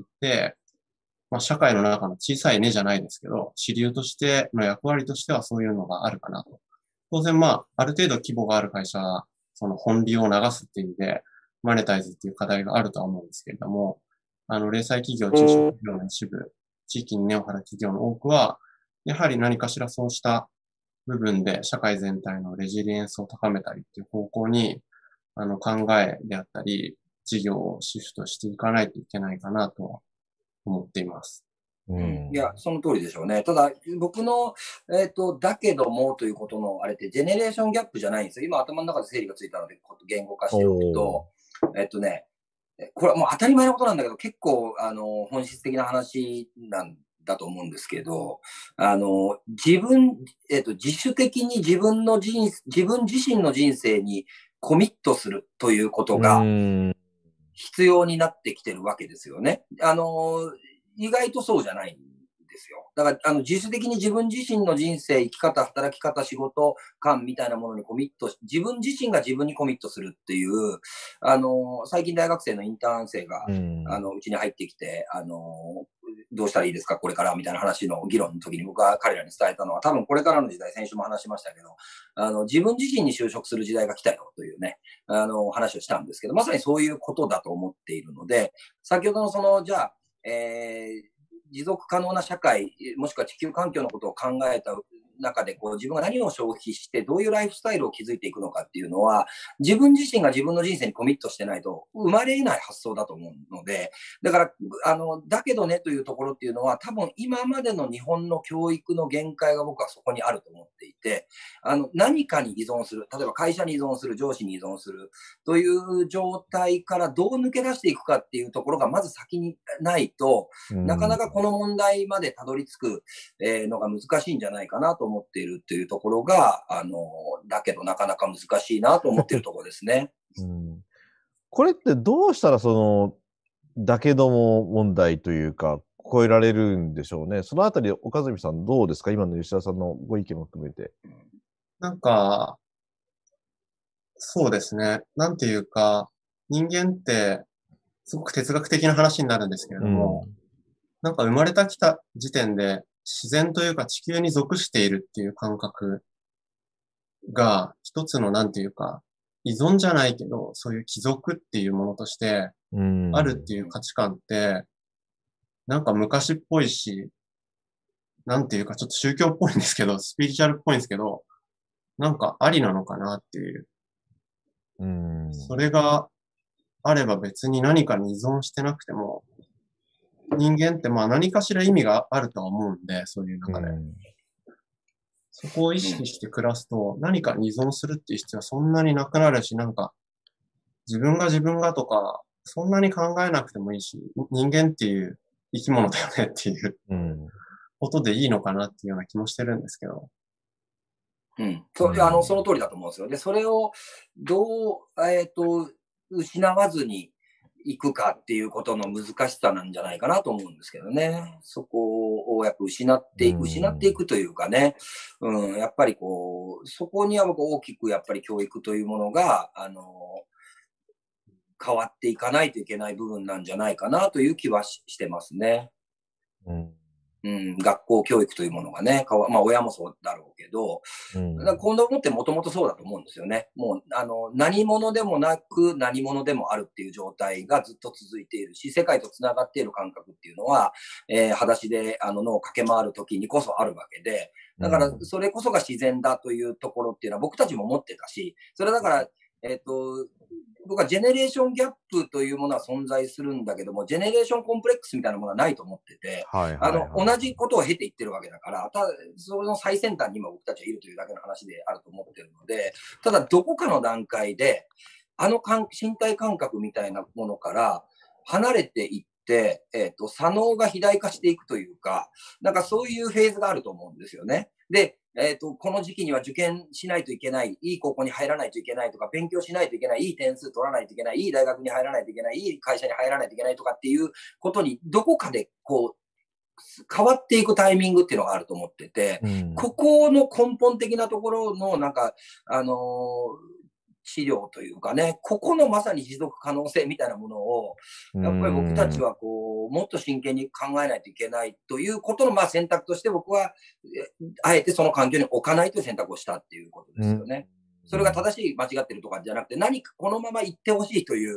まあ、社会の中の小さい根じゃないですけど、支流としての役割としてはそういうのがあるかなと。当然まあ、ある程度規模がある会社は、その本流を流すっていう意味で、マネタイズっていう課題があるとは思うんですけれども、零細企業、中小企業の一部、地域に根を張る企業の多くは、やはり何かしらそうした部分で社会全体のレジリエンスを高めたりっていう方向に、考えであったり、事業をシフトしていかないといけないかなとは思っています。 いや、その通りでしょうね。ただ、僕の、だけどもということの、あれってジェネレーションギャップじゃないんですよ。今頭の中で整理がついたので、言語化しておくと、これはもう当たり前のことなんだけど、結構、本質的な話なんだと思うんですけど、自主的に自分自身の人生にコミットするということが必要になってきてるわけですよね。意外とそうじゃないんですよ。だから、自主的に自分自身の人生、生き方、働き方、仕事観みたいなものにコミットし、自分自身が自分にコミットするっていう、最近大学生のインターン生が、うちに入ってきて、どうしたらいいですかこれからみたいな話の議論の時に僕は彼らに伝えたのは、多分これからの時代、先週も話しましたけど、自分自身に就職する時代が来たよというね、話をしたんですけど、まさにそういうことだと思っているので、先ほどのじゃあ、持続可能な社会、もしくは地球環境のことを考えた中で自分が何を消費してどういうライフスタイルを築いていくのかっていうのは、自分自身が自分の人生にコミットしてないと生まれない発想だと思うので、だからだけどねというところっていうのは、多分今までの日本の教育の限界が僕はそこにあると思っていて、何かに依存する、例えば会社に依存する、上司に依存するという状態からどう抜け出していくかっていうところがまず先にないと、なかなかこの問題までたどり着くのが難しいんじゃないかなと思っているっていうところが、だけどなかなか難しいなと思っているところですね。 これってどうしたらだけども問題というか、超えられるんでしょうね。そのあたり、岡住さんどうですか？今の吉田さんのご意見も含めて。 なんか、そうですね。なんていうか、人間って、すごく哲学的な話になるんですけれども、なんか生まれたきた時点で自然というか地球に属しているっていう感覚が一つのなんていうか依存じゃないけど、そういう帰属っていうものとしてあるっていう価値観って、なんか昔っぽいし、なんていうかちょっと宗教っぽいんですけど、スピリチュアルっぽいんですけど、なんかありなのかなっていう。それがあれば別に何かに依存してなくても、人間ってまあ何かしら意味があるとは思うんで、そういう中で。そこを意識して暮らすと、何かに依存するっていう必要はそんなになくなるし、なんか、自分がとか、そんなに考えなくてもいいし、人間っていう生き物だよねっていうことでいいのかなっていうような気もしてるんですけど。 その通りだと思うんですよ。で、それをどう、失わずにいくかっていうことの難しさなんじゃないかなと思うんですけどね。そこをやっぱ失っていくというかね。やっぱりこう、そこには僕大きくやっぱり教育というものが、変わっていかないといけない部分なんじゃないかなという気はしてますね。学校教育というものがね、まあ親もそうだろうけど、子供ってもともとそうだと思うんですよね。もう、何者でもなく何者でもあるっていう状態がずっと続いているし、世界と繋がっている感覚っていうのは、裸足で脳を駆け回る時にこそあるわけで、だからそれこそが自然だというところっていうのは僕たちも持ってたし、それだから、僕はジェネレーションギャップというものは存在するんだけども、ジェネレーションコンプレックスみたいなものはないと思ってて、同じことを経ていってるわけだから、その最先端に今僕たちはいるというだけの話であると思ってるので、ただどこかの段階で、身体感覚みたいなものから離れていって、左脳が肥大化していくというか、なんかそういうフェーズがあると思うんですよね。で、この時期には受験しないといけない、いい高校に入らないといけないとか、勉強しないといけない、いい点数取らないといけない、いい大学に入らないといけない、いい会社に入らないといけないとかっていうことに、どこかでこう、変わっていくタイミングっていうのがあると思ってて、ここの根本的なところの、なんか、治療というかね、ここのまさに持続可能性みたいなものを、やっぱり僕たちはこう、もっと真剣に考えないといけないということの、まあ選択として僕は、あえてその環境に置かないという選択をしたっていうことですよね。それが正しい、間違ってるとかじゃなくて、何かこのまま行ってほしいという、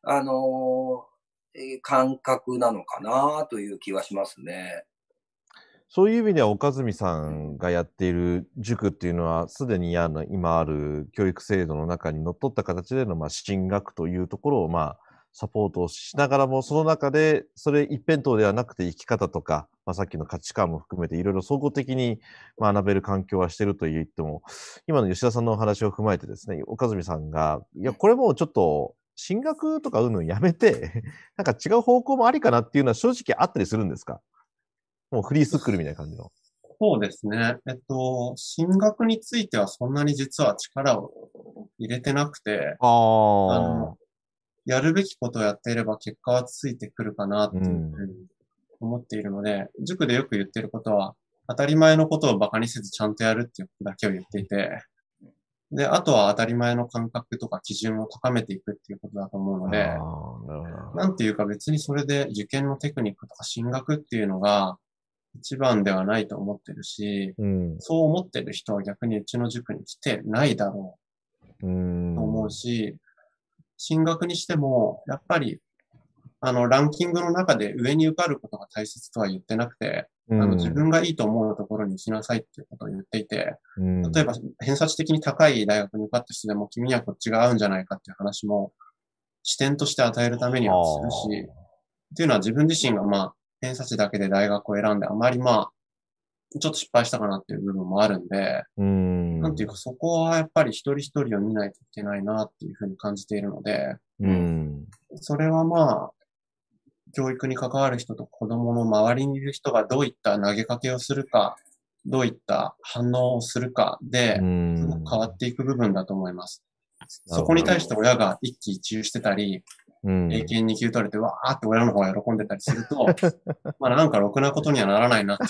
感覚なのかなという気はしますね。 そういう意味では、岡住さんがやっている塾っていうのは、すでに今ある教育制度の中にのっとった形での、進学というところを、サポートをしながらも、その中で、それ一辺倒ではなくて生き方とか、さっきの価値観も含めて、いろいろ総合的に学べる環境はしていると言っても、今の吉田さんのお話を踏まえてですね、岡住さんが、いや、これもうちょっと、進学とかうんぬんやめて、なんか違う方向もありかなっていうのは正直あったりするんですか？もうフリースクールみたいな感じの。 そうですね。進学についてはそんなに実は力を入れてなくて、やるべきことをやっていれば結果はついてくるかなっていうふうに思っているので、塾でよく言ってることは、当たり前のことを馬鹿にせずちゃんとやるっていうことだけを言っていて、で、あとは当たり前の感覚とか基準を高めていくっていうことだと思うので、なんていうか別にそれで受験のテクニックとか進学っていうのが一番ではないと思ってるし、そう思ってる人は逆にうちの塾に来てないだろうと思うし、進学にしても、やっぱり、ランキングの中で上に受かることが大切とは言ってなくて、自分がいいと思うところに行きなさいっていうことを言っていて、例えば偏差値的に高い大学に受かった人でも君にはこっちが合うんじゃないかっていう話も視点として与えるためにはするし、っていうのは自分自身が偏差値だけで大学を選んであまりちょっと失敗したかなっていう部分もあるんで、なんていうかそこはやっぱり一人一人を見ないといけないなっていうふうに感じているので、それは教育に関わる人と子供の周りにいる人がどういった投げかけをするか、どういった反応をするかで、すごく変わっていく部分だと思います。そこに対して親が一喜一憂してたり、英検2級取れて、わーって親の方が喜んでたりすると、なんかろくなことにはならないなって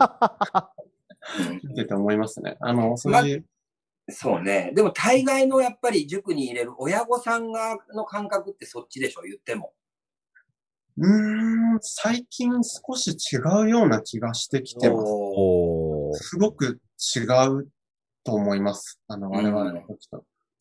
見てて思いますね。そういう。 そうね。でも大概のやっぱり塾に入れる親御さんの感覚ってそっちでしょ、言っても。 最近少し違うような気がしてきてます。すごく違うと思います。我々の時と。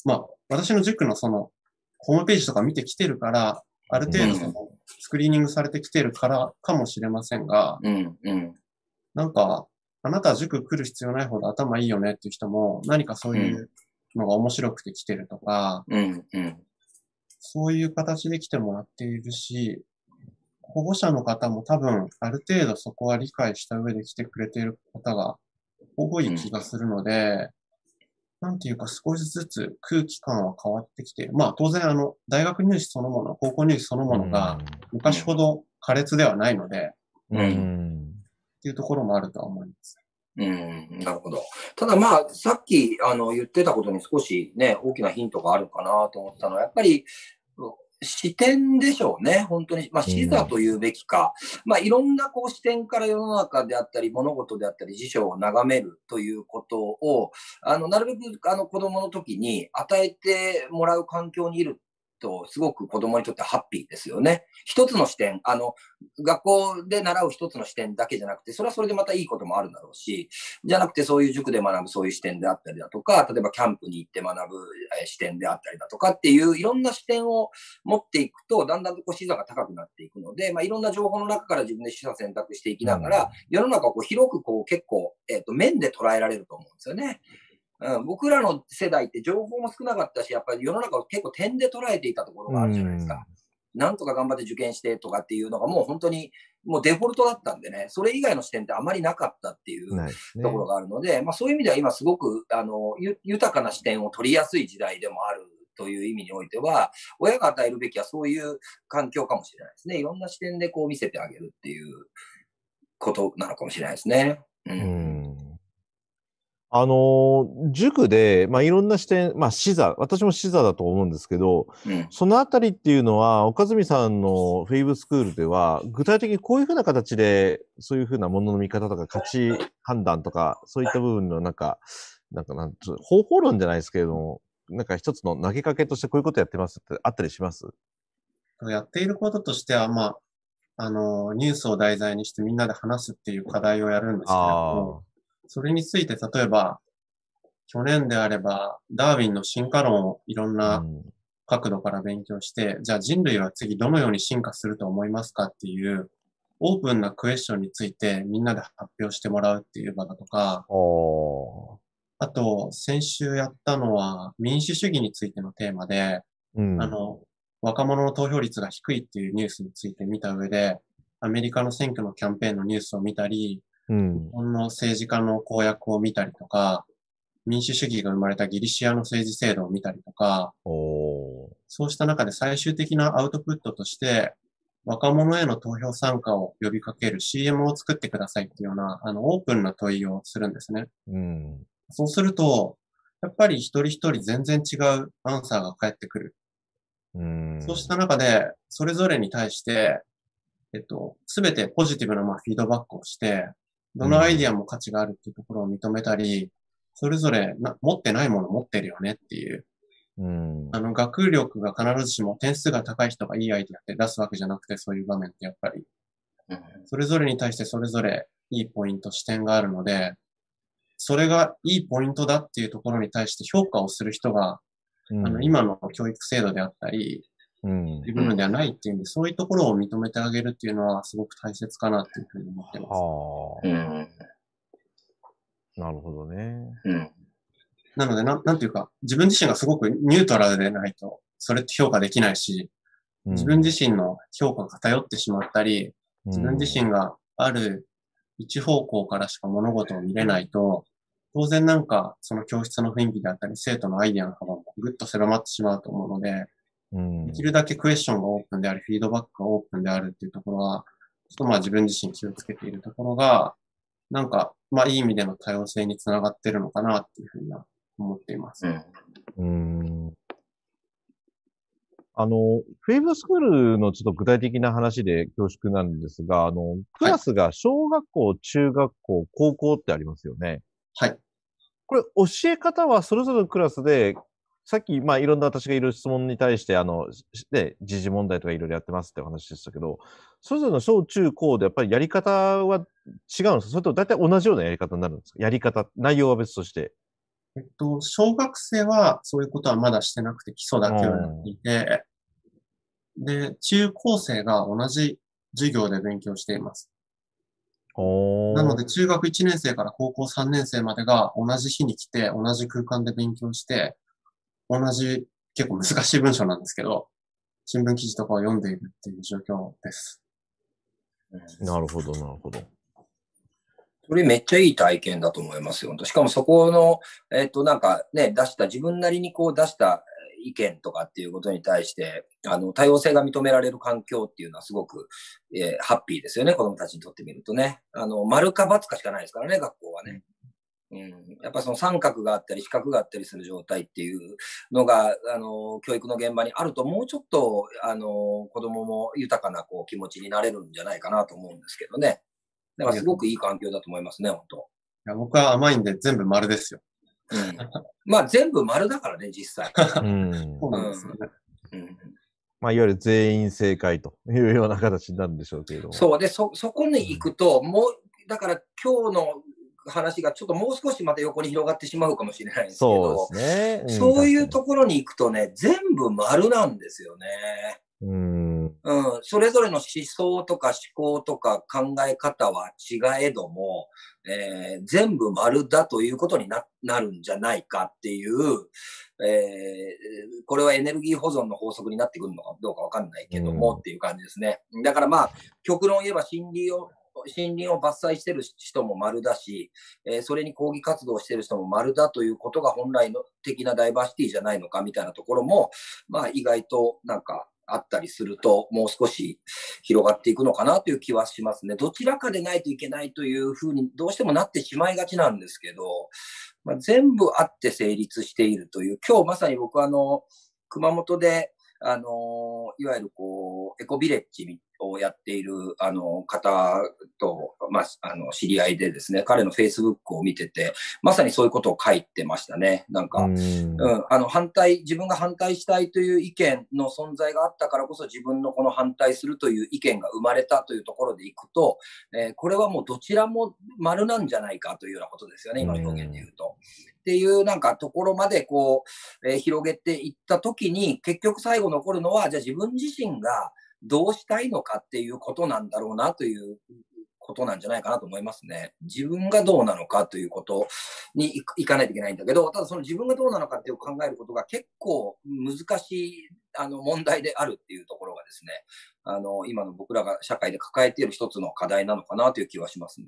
私の塾のその、ホームページとか見てきてるから、ある程度その、スクリーニングされてきてるからかもしれませんが、なんか、あなたは塾来る必要ないほど頭いいよねっていう人も、何かそういうのが面白くて来てるとか、そういう形で来てもらっているし、保護者の方も多分、ある程度そこは理解した上で来てくれている方が多い気がするので、なんていうか少しずつ空気感は変わってきている。まあ当然大学入試そのもの、高校入試そのものが昔ほど苛烈ではないので、っていうところもあるとは思います。 なるほど。ただまあ、さっき言ってたことに少しね、大きなヒントがあるかなと思ったのは、やっぱり、視点でしょうね、本当に。まあ、視座というべきか。まあ、いろんなこう視点から世の中であったり、物事であったり、事象を眺めるということを、なるべく子供の時に与えてもらう環境にいると、すごく子供にとってハッピーですよね。一つの視点、学校で習う一つの視点だけじゃなくて、それはそれでまたいいこともあるだろうし、じゃなくてそういう塾で学ぶそういう視点であったりだとか、例えばキャンプに行って学ぶ視点であったりだとかっていういろんな視点を持っていくと、だんだんとこう視座が高くなっていくので、まあ、いろんな情報の中から自分で取捨選択していきながら、世の中をこう広くこう結構、面で捉えられると思うんですよね。僕らの世代って情報も少なかったし、やっぱり世の中を結構点で捉えていたところがあるじゃないですか。なんとか頑張って受験してとかっていうのがもう本当にもうデフォルトだったんでね、それ以外の視点ってあまりなかったっていうところがあるので、まあそういう意味では今すごく豊かな視点を取りやすい時代でもあるという意味においては、親が与えるべきはそういう環境かもしれないですね。いろんな視点でこう見せてあげるっていうことなのかもしれないですね。 塾で、まあ、いろんな視点、まあ、私も視座だと思うんですけど、そのあたりっていうのは、岡住さんのフェイブスクールでは、具体的にこういうふうな形で、そういうふうなものの見方とか価値判断とか、そういった部分の方法論じゃないですけれども、なんか一つの投げかけとしてこういうことやってますってあったりします？ やっていることとしては、まあ、ニュースを題材にしてみんなで話すっていう課題をやるんですけれども、それについて例えば、去年であれば、ダーウィンの進化論をいろんな角度から勉強して、じゃあ人類は次どのように進化すると思いますかっていうオープンなクエスチョンについてみんなで発表してもらうっていう場だとか、あと先週やったのは民主主義についてのテーマで、若者の投票率が低いっていうニュースについて見た上で、アメリカの選挙のキャンペーンのニュースを見たり、日本の政治家の公約を見たりとか、民主主義が生まれたギリシアの政治制度を見たりとか、そうした中で最終的なアウトプットとして、若者への投票参加を呼びかける CM を作ってくださいっていうような、オープンな問いをするんですね。そうすると、やっぱり一人一人全然違うアンサーが返ってくる。そうした中で、それぞれに対して、すべてポジティブなフィードバックをして、どのアイディアも価値があるっていうところを認めたり、それぞれ持ってないもの持ってるよねっていう。学力が必ずしも点数が高い人がいいアイディアって出すわけじゃなくて、そういう場面ってやっぱり。それぞれに対してそれぞれいいポイント、視点があるので、それがいいポイントだっていうところに対して評価をする人が、今の教育制度であったり、いう部分ではないっていうんで、そういうところを認めてあげるっていうのはすごく大切かなっていうふうに思ってます。 なるほどね。 なので、なんていうか、自分自身がすごくニュートラルでないと、それって評価できないし、自分自身の評価が偏ってしまったり、自分自身がある一方向からしか物事を見れないと、当然なんか、その教室の雰囲気であったり、生徒のアイディアの幅もぐっと狭まってしまうと思うので、できるだけクエスチョンがオープンである、フィードバックがオープンであるっていうところは、ちょっと自分自身気をつけているところが、なんか、いい意味での多様性につながってるのかなっていうふうには思っています。 フェイブスクールのちょっと具体的な話で恐縮なんですが、クラスが小学校、中学校、高校ってありますよね。 はい。 これ、教え方はそれぞれのクラスで、さっき、いろんな私がいる質問に対して、時事問題とかいろいろやってますってお話でしたけど、それぞれの小中高でやっぱりやり方は違うんですか？それとも大体同じようなやり方になるんですか？やり方、内容は別として。 小学生はそういうことはまだしてなくて基礎だけをやっていて、で、中高生が同じ授業で勉強しています。なので、中学1年生から高校3年生までが同じ日に来て、同じ空間で勉強して、同じ、結構難しい文章なんですけど、新聞記事とかを読んでいるっていう状況です。 なるほど、なるほど。 それめっちゃいい体験だと思いますよ。しかもそこの、なんかね、自分なりにこう出した意見とかっていうことに対して、多様性が認められる環境っていうのはすごく、ハッピーですよね、子供たちにとってみるとね。丸か×かしかないですからね、学校はね。やっぱその三角があったり四角があったりする状態っていうのが、教育の現場にあると、もうちょっと、子供も豊かなこう気持ちになれるんじゃないかなと思うんですけどね。だからすごくいい環境だと思いますね、本当。 いや、僕は甘いんで全部丸ですよ。 まあ全部丸だからね、実際。 そうなんですよね。 まあ、いわゆる全員正解というような形になるんでしょうけれども。 そう。で、そこに行くと、もう、だから今日の話がちょっともう少しまた横に広がってしまうかもしれないんですけど、 そうですね。 そういうところに行くとね、全部丸なんですよね。それぞれの思想とか思考とか考え方は違えども、全部丸だということになるんじゃないかっていう、これはエネルギー保存の法則になってくるのかどうかわかんないけどもっていう感じですね。だからまあ、極論言えば森林を伐採してる人も丸だし、それに抗議活動してる人も丸だということが本来の的なダイバーシティじゃないのかみたいなところも、まあ意外となんかあったりすると、もう少し広がっていくのかなという気はしますね。どちらかでないといけないというふうにどうしてもなってしまいがちなんですけど、まあ、全部あって成立しているという、今日まさに僕は熊本で、いわゆるこう、エコビレッジをやっている、方と、まあ、知り合いでですね、彼の Facebook を見てて、まさにそういうことを書いてましたね。なんか、自分が反対したいという意見の存在があったからこそ、自分のこの反対するという意見が生まれたというところでいくと、これはもうどちらも丸なんじゃないかというようなことですよね、今の表現で言うと。っていうなんかところまでこう、広げていったときに、結局最後残るのは、じゃあ自分自身がどうしたいのかっていうことなんだろうなということなんじゃないかなと思いますね。自分がどうなのかということにいかないといけないんだけど、ただその自分がどうなのかっていう考えることが結構難しい問題であるっていうところがですね、今の僕らが社会で抱えている一つの課題なのかなという気はしますね。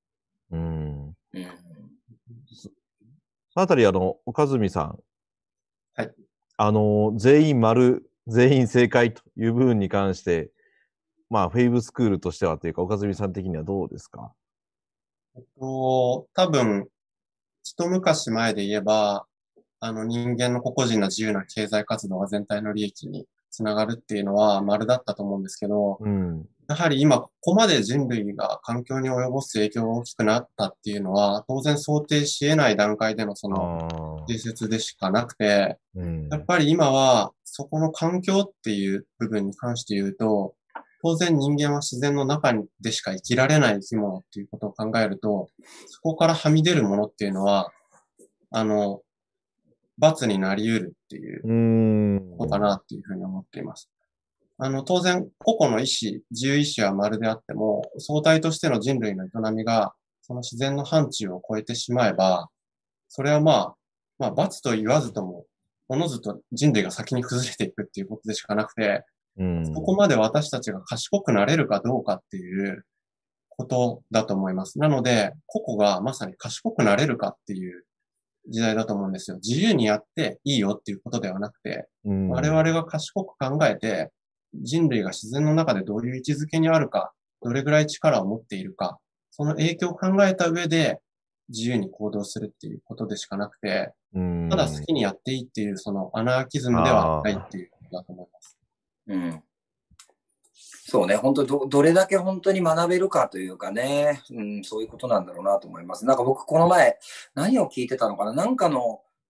そのあたり、岡住さん。 はい。 全員丸、全員正解という部分に関して、まあ、フェイブスクールとしてはというか、岡住さん的にはどうですか？ 多分、一昔前で言えば、人間の個々人の自由な経済活動が全体の利益につながるっていうのは丸だったと思うんですけど、やはり今ここまで人類が環境に及ぼす影響が大きくなったっていうのは、当然想定し得ない段階でのその定説でしかなくて、やっぱり今はそこの環境っていう部分に関して言うと、当然人間は自然の中でしか生きられない生き物っていうことを考えると、そこからはみ出るものっていうのは、罰になり得るっていうことかなっていうふうに思っています。当然、個々の意思、自由意志は丸であっても、相対としての人類の営みが、その自然の範疇を超えてしまえば、それはまあ、罰と言わずとも、おのずと人類が先に崩れていくっていうことでしかなくて、そこまで私たちが賢くなれるかどうかっていうことだと思います。なので、個々がまさに賢くなれるかっていう時代だと思うんですよ。自由にやっていいよっていうことではなくて、我々が賢く考えて、人類が自然の中でどういう位置づけにあるか、どれぐらい力を持っているか、その影響を考えた上で自由に行動するっていうことでしかなくて、ただ好きにやっていいっていうそのアナーキズムではないっていうことだと思います。 そうね、本当どれだけ本当に学べるかというかね、そういうことなんだろうなと思います。なんか僕この前何を聞いてたのかな、なんかの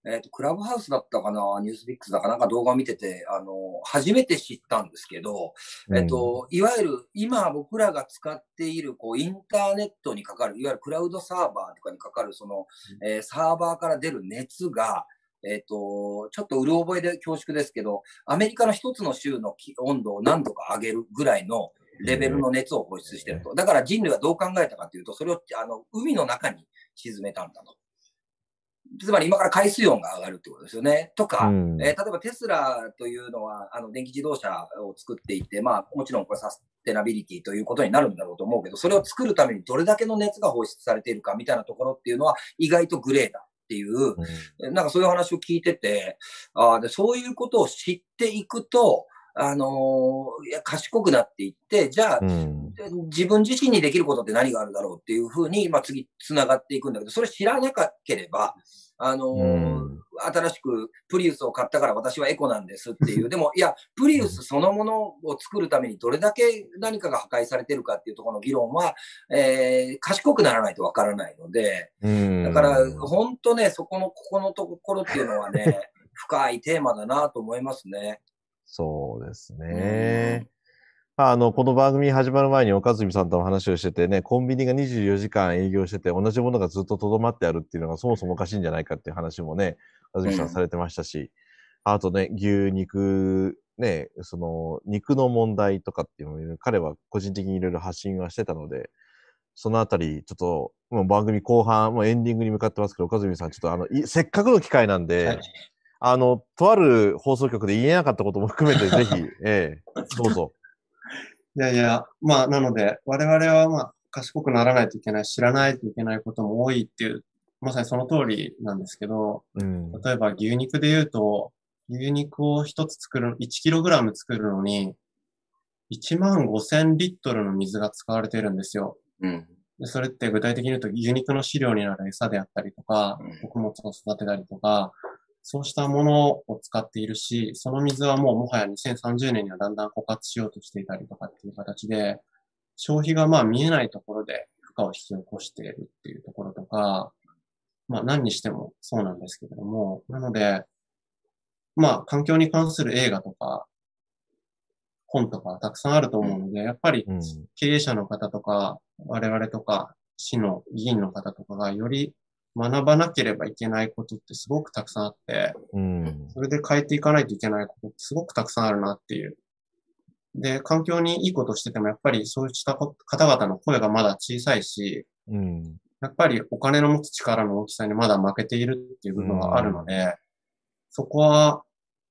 クラブハウスだったかな、ニュースビックスだかなんか動画を見てて、初めて知ったんですけど、いわゆる今僕らが使っている、インターネットにかかる、いわゆるクラウドサーバーとかにかかる、サーバーから出る熱が、ちょっとうる覚えで恐縮ですけど、アメリカの一つの州の温度を何度か上げるぐらいのレベルの熱を放出してると。だから人類はどう考えたかというと、それを海の中に沈めたんだと。つまり今から海水温が上がるってことですよね。とか、例えばテスラというのは、電気自動車を作っていて、もちろんこれサステナビリティということになるんだろうと思うけど、それを作るためにどれだけの熱が放出されているかみたいなところっていうのは意外とグレーだっていう、なんかそういう話を聞いてて、でそういうことを知っていくと、賢くなっていって、じゃあ、自分自身にできることって何があるだろうっていうふうに、次繋がっていくんだけど、それ知らなければ、新しくプリウスを買ったから私はエコなんですっていう。でも、いや、プリウスそのものを作るためにどれだけ何かが破壊されてるかっていうところの議論は、賢くならないとわからないので、だから、本当ね、ここのところっていうのはね、深いテーマだなと思いますね。 そうですね。この番組始まる前に岡住さんとの話をしててね、コンビニが24時間営業してて、同じものがずっと留まってあるっていうのがそもそもおかしいんじゃないかっていう話もね、岡住さんされてましたし、あとね、牛肉、ね、肉の問題とかっていうのを彼は個人的にいろいろ発信はしてたので、そのあたり、ちょっと、もう番組後半、もうエンディングに向かってますけど、岡住さん、ちょっとせっかくの機会なんで、とある放送局で言えなかったことも含めて、ぜひ、どうぞ。 いやいや、なので、我々は賢くならないといけない、知らないといけないことも多いっていう、まさにその通りなんですけど、例えば牛肉で言うと、牛肉を一つ1キログラム作るのに、15,000リットルの水が使われているんですよ。でそれって具体的に言うと牛肉の飼料になる餌であったりとか、穀物を育てたりとか、そうしたものを使っているし、その水はもはや2030年にはだんだん枯渇しようとしていたりとかっていう形で、消費が見えないところで負荷を引き起こしているっていうところとか、何にしてもそうなんですけれども、なので、環境に関する映画とか、本とかたくさんあると思うので、やっぱり経営者の方とか、我々とか、市の議員の方とかがより学ばなければいけないことってすごくたくさんあって、それで変えていかないといけないことってすごくたくさんあるなっていう。で、環境にいいことしててもやっぱりそうした方々の声がまだ小さいし、やっぱりお金の持つ力の大きさにまだ負けているっていう部分があるので、そこは、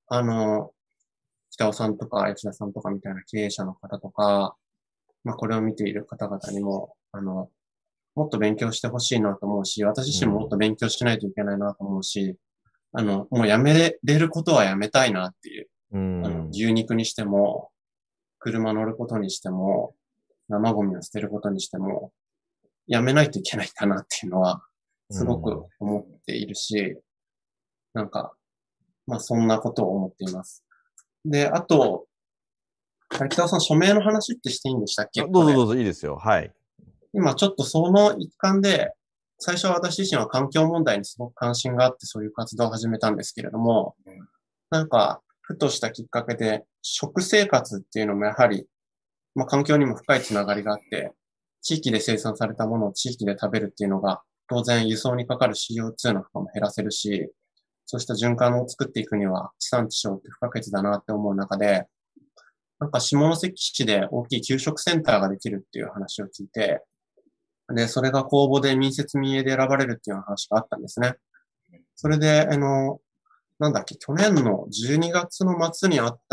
北尾さんとか吉田さんとかみたいな経営者の方とか、これを見ている方々にも、もっと勉強してほしいなと思うし、私自身ももっと勉強しないといけないなと思うし、もうやめれることはやめたいなっていう。牛肉にしても、車乗ることにしても、生ゴミを捨てることにしても、やめないといけないんだなっていうのは、すごく思っているし、なんか、そんなことを思っています。で、あと、北尾さん、署名の話ってしていいんでしたっけ？ どうぞどうぞ、いいですよ。はい。 今ちょっとその一環で、最初は私自身は環境問題にすごく関心があってそういう活動を始めたんですけれども、なんか、ふとしたきっかけで、食生活っていうのもやはり、環境にも深いつながりがあって、地域で生産されたものを地域で食べるっていうのが、当然輸送にかかる CO2 の負荷も減らせるし、そうした循環を作っていくには地産地消って不可欠だなって思う中で、なんか下関市で大きい給食センターができるっていう話を聞いて、で、それが公募で民設民営で選ばれるっていう話があったんですね。それで、なんだっけ、去年の12月の末にあった、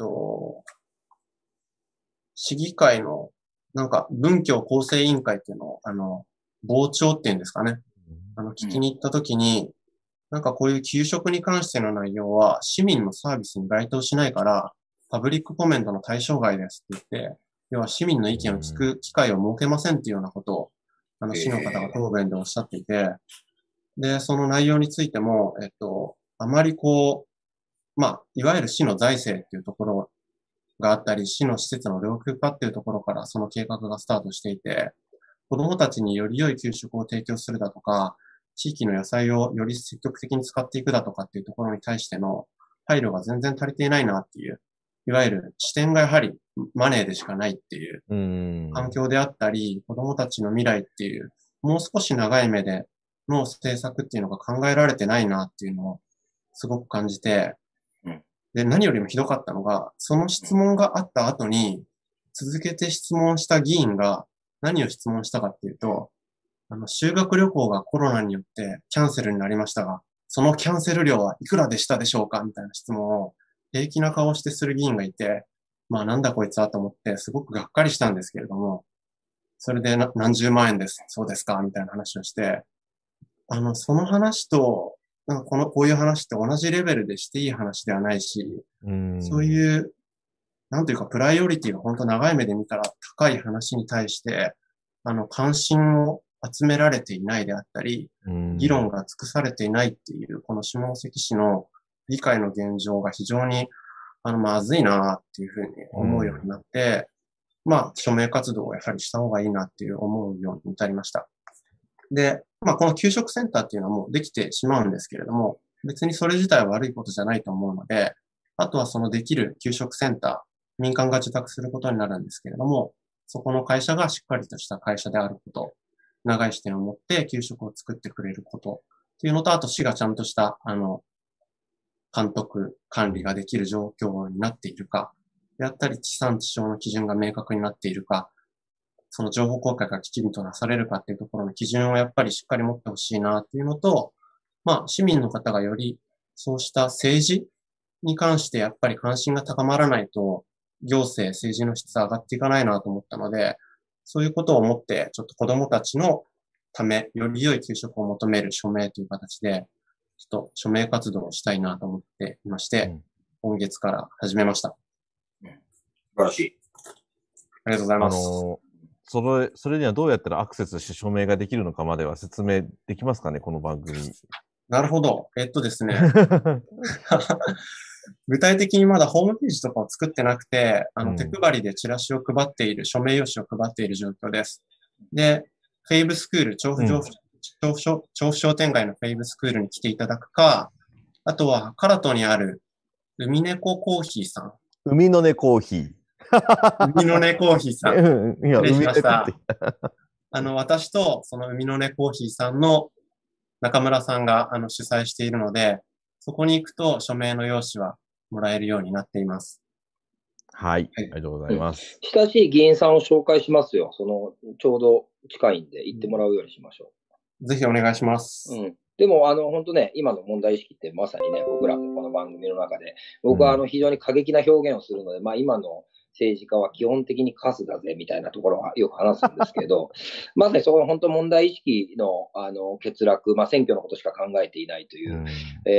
市議会の、なんか、文教構成委員会っていうのを、傍聴っていうんですかね。聞きに行った時に、なんかこういう給食に関しての内容は、市民のサービスに該当しないから、パブリックコメントの対象外ですって言って、要は市民の意見を聞く機会を設けませんっていうようなことを、市の方が答弁でおっしゃっていて、で、その内容についても、あまりこう、いわゆる市の財政っていうところがあったり、市の施設の老朽化っていうところからその計画がスタートしていて、子供たちにより良い給食を提供するだとか、 地域の野菜をより積極的に使っていくだとかっていうところに対しての配慮が全然足りていないなっていう、いわゆる視点がやはりマネーでしかないっていう環境であったり、子供たちの未来っていう、もう少し長い目での政策っていうのが考えられてないなっていうのをすごく感じて、で、何よりもひどかったのが、その質問があった後に、続けて質問した議員が何を質問したかっていうと、修学旅行がコロナによってキャンセルになりましたが、そのキャンセル料はいくらでしたでしょうかみたいな質問を平気な顔してする議員がいて、まあなんだこいつはと思ってすごくがっかりしたんですけれども、それで何十万円です。そうですかみたいな話をして、その話と、なんかこういう話って同じレベルでしていい話ではないし、そういう、なんというかプライオリティが本当長い目で見たら高い話に対して、関心を集められていないであったり、議論が尽くされていないっていう、この下関市の議会の現状が非常に、まずいなっていうふうに思うようになって、まあ、署名活動をやはりした方がいいなっていう思うように至りました。で、まあ、この給食センターっていうのはもうできてしまうんですけれども、別にそれ自体は悪いことじゃないと思うので、あとはそのできる給食センター、民間が受託することになるんですけれども、そこの会社がしっかりとした会社であること、長い視点を持って給食を作ってくれることっていうのと、あと市がちゃんとした、監督、管理ができる状況になっているか、であったり、地産地消の基準が明確になっているか、その情報公開がきちんとなされるかっていうところの基準をやっぱりしっかり持ってほしいなっていうのと、まあ、市民の方がよりそうした政治に関してやっぱり関心が高まらないと、行政、政治の質上がっていかないなと思ったので、そういうことを思って、ちょっと子供たちのため、より良い給食を求める署名という形で、ちょっと署名活動をしたいなと思っていまして、今月から始めました。 素晴らしい。 ありがとうございます。 それにはどうやったらアクセスして署名ができるのかまでは説明できますかね、この番組。 なるほど。ですね。具体的にまだホームページとかを作ってなくて、手配りでチラシを配っている、署名用紙を配っている状況です。で、フェイブスクール、調布商店街のフェイブスクールに来ていただくか、あとは唐戸にある海猫コーヒーさん。 海のねコーヒー。 海のねコーヒーさん。 いや、 失礼しました。私とその海のねコーヒーさんの中村さんが主催しているので、そこに行くと署名の用紙はもらえるようになっています。 はい。ありがとうございます。 親しい議員さんを紹介しますよ。ちょうど近いんで行ってもらうようにしましょう。ぜひお願いします。 でも、本当ね、今の問題意識ってまさにね、僕らのこの番組の中で、僕は非常に過激な表現をするので、まあ今の政治家は基本的にカスだぜみたいなところはよく話すんですけど、まさにそこの本当問題意識の欠落、まあ選挙のことしか考えていないという、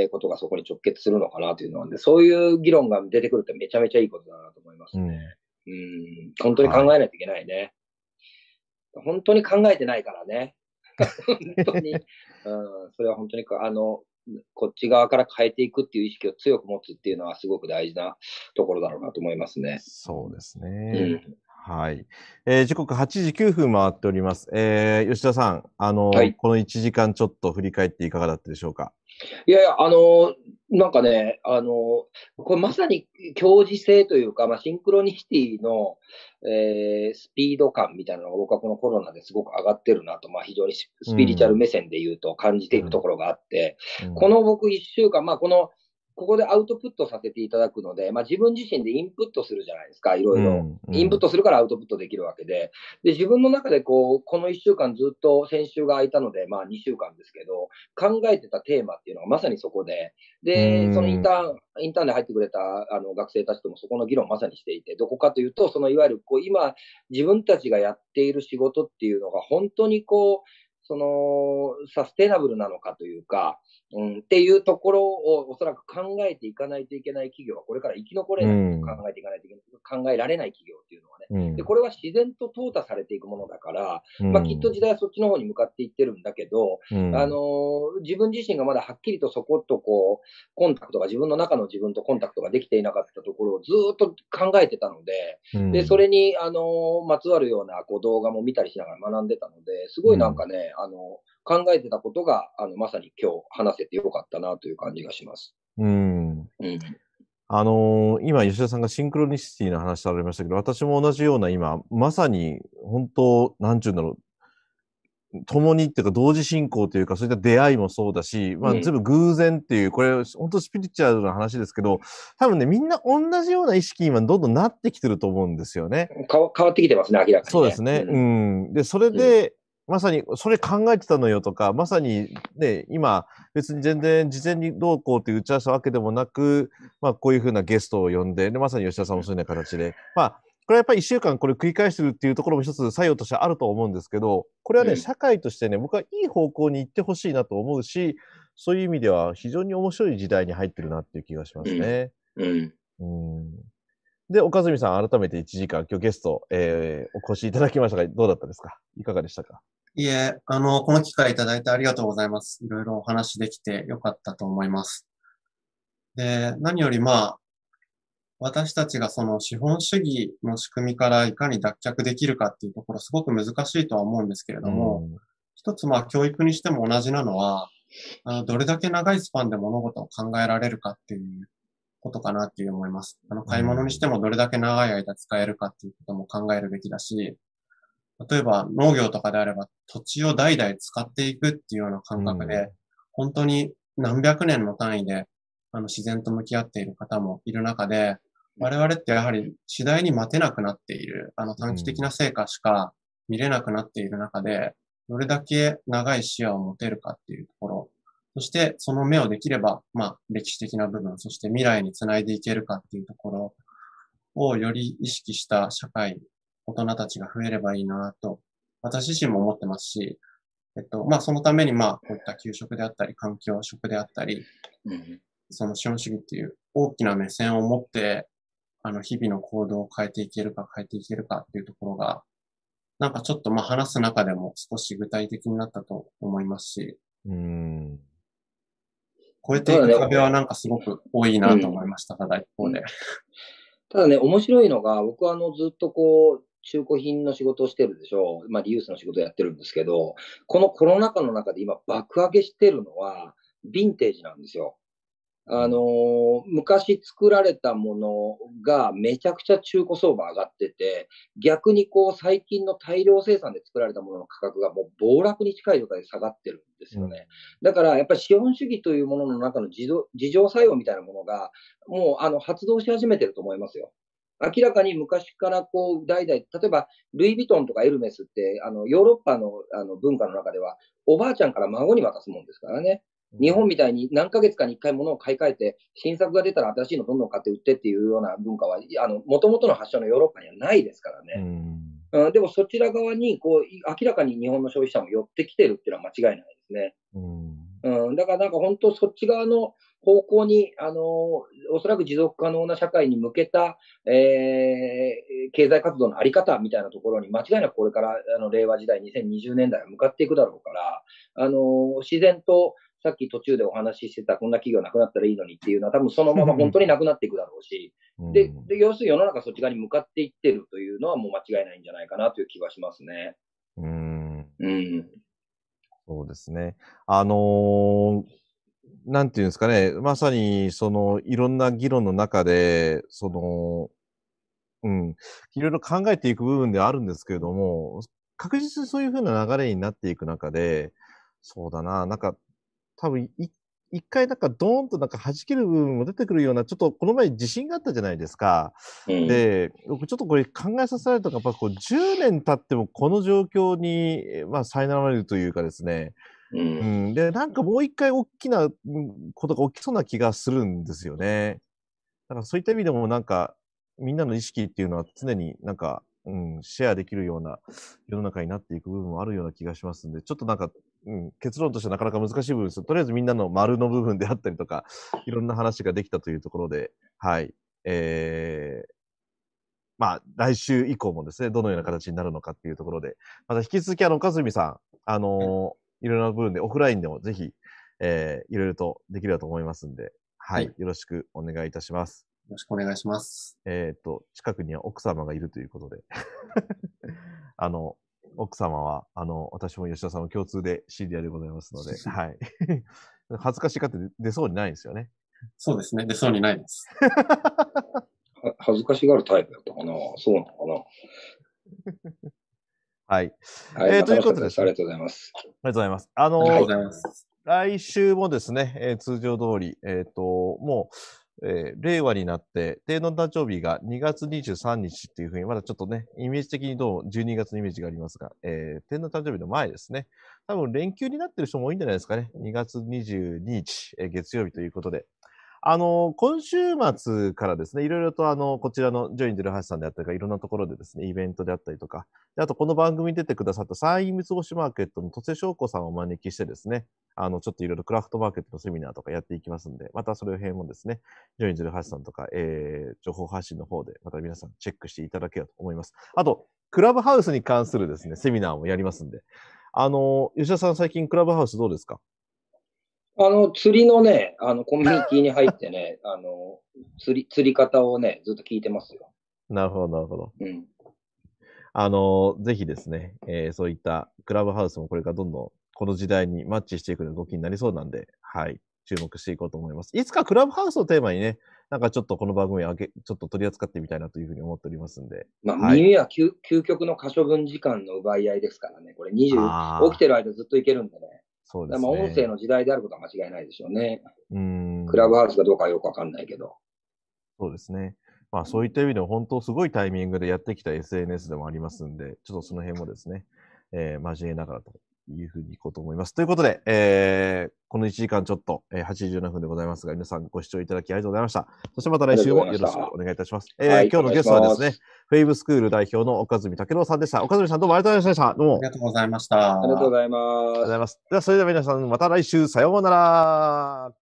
ことがそこに直結するのかなというので、そういう議論が出てくるってめちゃめちゃいいことだなと思いますね。本当に考えないといけないね。本当に考えてないからね。本当に、それは本当にこっち側から変えていくっていう意識を強く持つっていうのはすごく大事なところだろうなと思いますね。 そうですね。はい。時刻8時9分回っております。吉田さん、はい、この1時間ちょっと振り返っていかがだったでしょうか。 いやいや、なんかね、これまさに共時性というか、まあ、シンクロニシティの、スピード感みたいなのが僕はこのコロナですごく上がってるなと、まあ、非常にスピリチュアル目線で言うと感じていくところがあって、この僕1週間、まあ、ここでアウトプットさせていただくので、まあ自分自身でインプットするじゃないですか、いろいろ。インプットするからアウトプットできるわけで。で、自分の中でこの1週間ずっと先週が空いたので、まあ2週間ですけど、考えてたテーマっていうのがまさにそこで、で、そのインターンで入ってくれた学生たちともそこの議論をまさにしていて、どこかというと、いわゆる今、自分たちがやっている仕事っていうのが本当にサステナブルなのかというか、っていうところをおそらく考えていかないといけない企業はこれから生き残れないと考えていかないといけない、考えられない企業っていうのはね、で、これは自然と淘汰されていくものだから、まあきっと時代はそっちの方に向かっていってるんだけど、自分自身がまだはっきりとそことコンタクトが自分の中の自分とコンタクトができていなかったところをずっと考えてたので、で、それにまつわるような動画も見たりしながら学んでたので、すごいなんかね、 考えてたことが、まさに今日話せてよかったなという感じがします。 うん。 うん。 今、吉田さんがシンクロニシティの話されましたけど、私も同じような今、まさに、本当なんちゅうんだろう、共にっていうか同時進行というか、そういった出会いもそうだし、まあ全部偶然っていう、これ本当スピリチュアルな話ですけど、多分ね、みんな同じような意識に今どんどんなってきてると思うんですよね。 変わってきてますね、明らかにね。 そうですね。うん。で、それで、まさに、それ考えてたのよとか、まさにね、今、別に全然事前にどうこうって打ち合わせたわけでもなく、まあこういうふうなゲストを呼んで、で、まさに吉田さんもそういうような形で、まあ、これはやっぱり一週間これ繰り返してるっていうところも一つ作用としてあると思うんですけど、これはね、社会としてね、僕はいい方向に行ってほしいなと思うし、そういう意味では非常に面白い時代に入ってるなっていう気がしますね。で、岡住さん、改めて1時間、今日ゲスト、お越しいただきましたが、どうだったですか？いかがでしたか？ いえ、この機会いただいてありがとうございます。いろいろお話できてよかったと思います。で、何より私たちがその資本主義の仕組みからいかに脱却できるかっていうところすごく難しいとは思うんですけれども、一つ教育にしても同じなのは、どれだけ長いスパンで物事を考えられるかっていうことかなっていう思います。買い物にしてもどれだけ長い間使えるかっていうことも考えるべきだし、例えば農業とかであれば土地を代々使っていくっていうような感覚で、本当に何百年の単位で自然と向き合っている方もいる中で、我々ってやはり次第に待てなくなっている、短期的な成果しか見れなくなっている中で、どれだけ長い視野を持てるかっていうところ、そしてその目をできれば、歴史的な部分、そして未来につないでいけるかっていうところをより意識した社会、大人たちが増えればいいなと、私自身も思ってますし、そのためにこういった給食であったり、環境食であったり、その資本主義っていう大きな目線を持って、日々の行動を変えていけるかっていうところが、なんかちょっと話す中でも少し具体的になったと思いますし、超えていく壁はなんかすごく多いなと思いました、ただ一方で。 ただね、面白いのが、僕はずっと中古品の仕事をしてるでしょう。リユースの仕事やってるんですけど、このコロナ禍の中で今爆上げしてるのは、ヴィンテージなんですよ。昔作られたものがめちゃくちゃ中古相場上がってて、逆に最近の大量生産で作られたものの価格がもう暴落に近い状態で下がってるんですよね。だからやっぱり資本主義というものの中の自浄作用みたいなものがもう発動し始めてると思いますよ。明らかに昔から代々、例えばルイ・ヴィトンとかエルメスってヨーロッパの文化の中ではおばあちゃんから孫に渡すもんですからね。日本みたいに何ヶ月かに1回物を買い替えて、新作が出たら新しいのどんどん買って売ってっていうような文化は、元々の発祥のヨーロッパにはないですからね。でもそちら側に、明らかに日本の消費者も寄ってきてるっていうのは間違いないですね。だからなんか本当そっち側の方向に、おそらく持続可能な社会に向けた、経済活動のあり方みたいなところに間違いなくこれから令和時代2020年代は向かっていくだろうから、自然とさっき途中でお話ししてたこんな企業なくなったらいいのにっていうのは多分そのまま本当になくなっていくだろうし、で、要するに世の中そっち側に向かっていってるというのはもう間違いないんじゃないかなという気はしますね。 そうですね。なんていうんですかね、まさにいろんな議論の中で、いろいろ考えていく部分ではあるんですけれども、確実にそういう風な流れになっていく中で、そうだな、なんか、多分一回なんかドーンとなんか弾ける部分も出てくるような、ちょっとこの前地震があったじゃないですか。で、僕ちょっとこれ考えさせられたのが、やっぱ10年経ってもこの状況に、苛まれるというかですね。で、なんかもう一回大きなことが起きそうな気がするんですよね。だからそういった意味でもなんか、みんなの意識っていうのは常になんか、シェアできるような世の中になっていく部分もあるような気がしますんで、ちょっとなんか、結論としてはなかなか難しい部分です。とりあえずみんなの丸の部分であったりとか、いろんな話ができたというところで、はい。来週以降もですね、どのような形になるのかっていうところで、また引き続き岡住さん、いろいろな部分でオフラインでもぜひ、いろいろとできればと思いますんで、はい、よろしくお願いいたします。 よろしくお願いします。 近くには奥様がいるということで、 奥様は、私も吉田さんも共通で知り合いでございますので、はい。恥ずかしがって出そうにないんですよね。 そうですね。出そうにないです。 恥ずかしがるタイプだったかな。そうなのかはい。 な。はい、 ということですね。 ありがとうございます。 ありがとうございます。 ありがとうございます。 来週もですね、通常通り、もう、令和になって、天皇誕生日が2月23日っていうふうに、まだちょっとね、イメージ的にどう12月のイメージがありますが、天皇誕生日の前ですね。多分連休になってる人も多いんじゃないですかね。2月22日、月曜日ということで。今週末からですね、いろいろとこちらのジョイン・デルハシさんであったりとか、いろんなところでですね、イベントであったりとか、であとこの番組に出てくださった山陰三つ星マーケットの土瀬翔子さんをお招きしてですね、ちょっといろいろクラフトマーケットのセミナーとかやっていきますんで、またそれ辺もですね、ジョイン・デルハシさんとか、情報発信の方で、また皆さんチェックしていただければと思います。あと、クラブハウスに関するですね、セミナーもやりますんで、吉田さん最近クラブハウスどうですか？ 釣りのね、コミュニティに入ってね、釣り方をね、ずっと聞いてますよ。 なるほど、なるほど。 うん。 ぜひですね、そういったクラブハウスもこれからどんどんこの時代にマッチしていく動きになりそうなんで、はい、注目していこうと思います。いつかクラブハウスをテーマにね、なんかちょっとこの番組ちょっと取り扱ってみたいなというふうに思っておりますんで。 まあ、 はい、 耳は究極の可処分時間の奪い合いですからね。これ起きてる間ずっといけるんでね。 そうですね。 まあ、音声の時代であることは間違いないでしょうね。 クラブハウスかどうかはよくわかんないけど。 そうですね。まあそういった意味でも本当すごいタイミングでやってきた SNS でもありますんで、ちょっとその辺もですね、交えながらというふうにいこうと思います。ということで、この1時間ちょっと、87分でございますが、皆さんご視聴いただきありがとうございました。そしてまた来週もよろしくお願いいたします。今日のゲストはですね、フェイブスクール代表の岡住武郎さんでした。岡住さんどうもありがとうございました。どうも。 ありがとうございました。 ありがとうございます。 ありがとうございます。ではそれでは皆さんまた来週さようなら。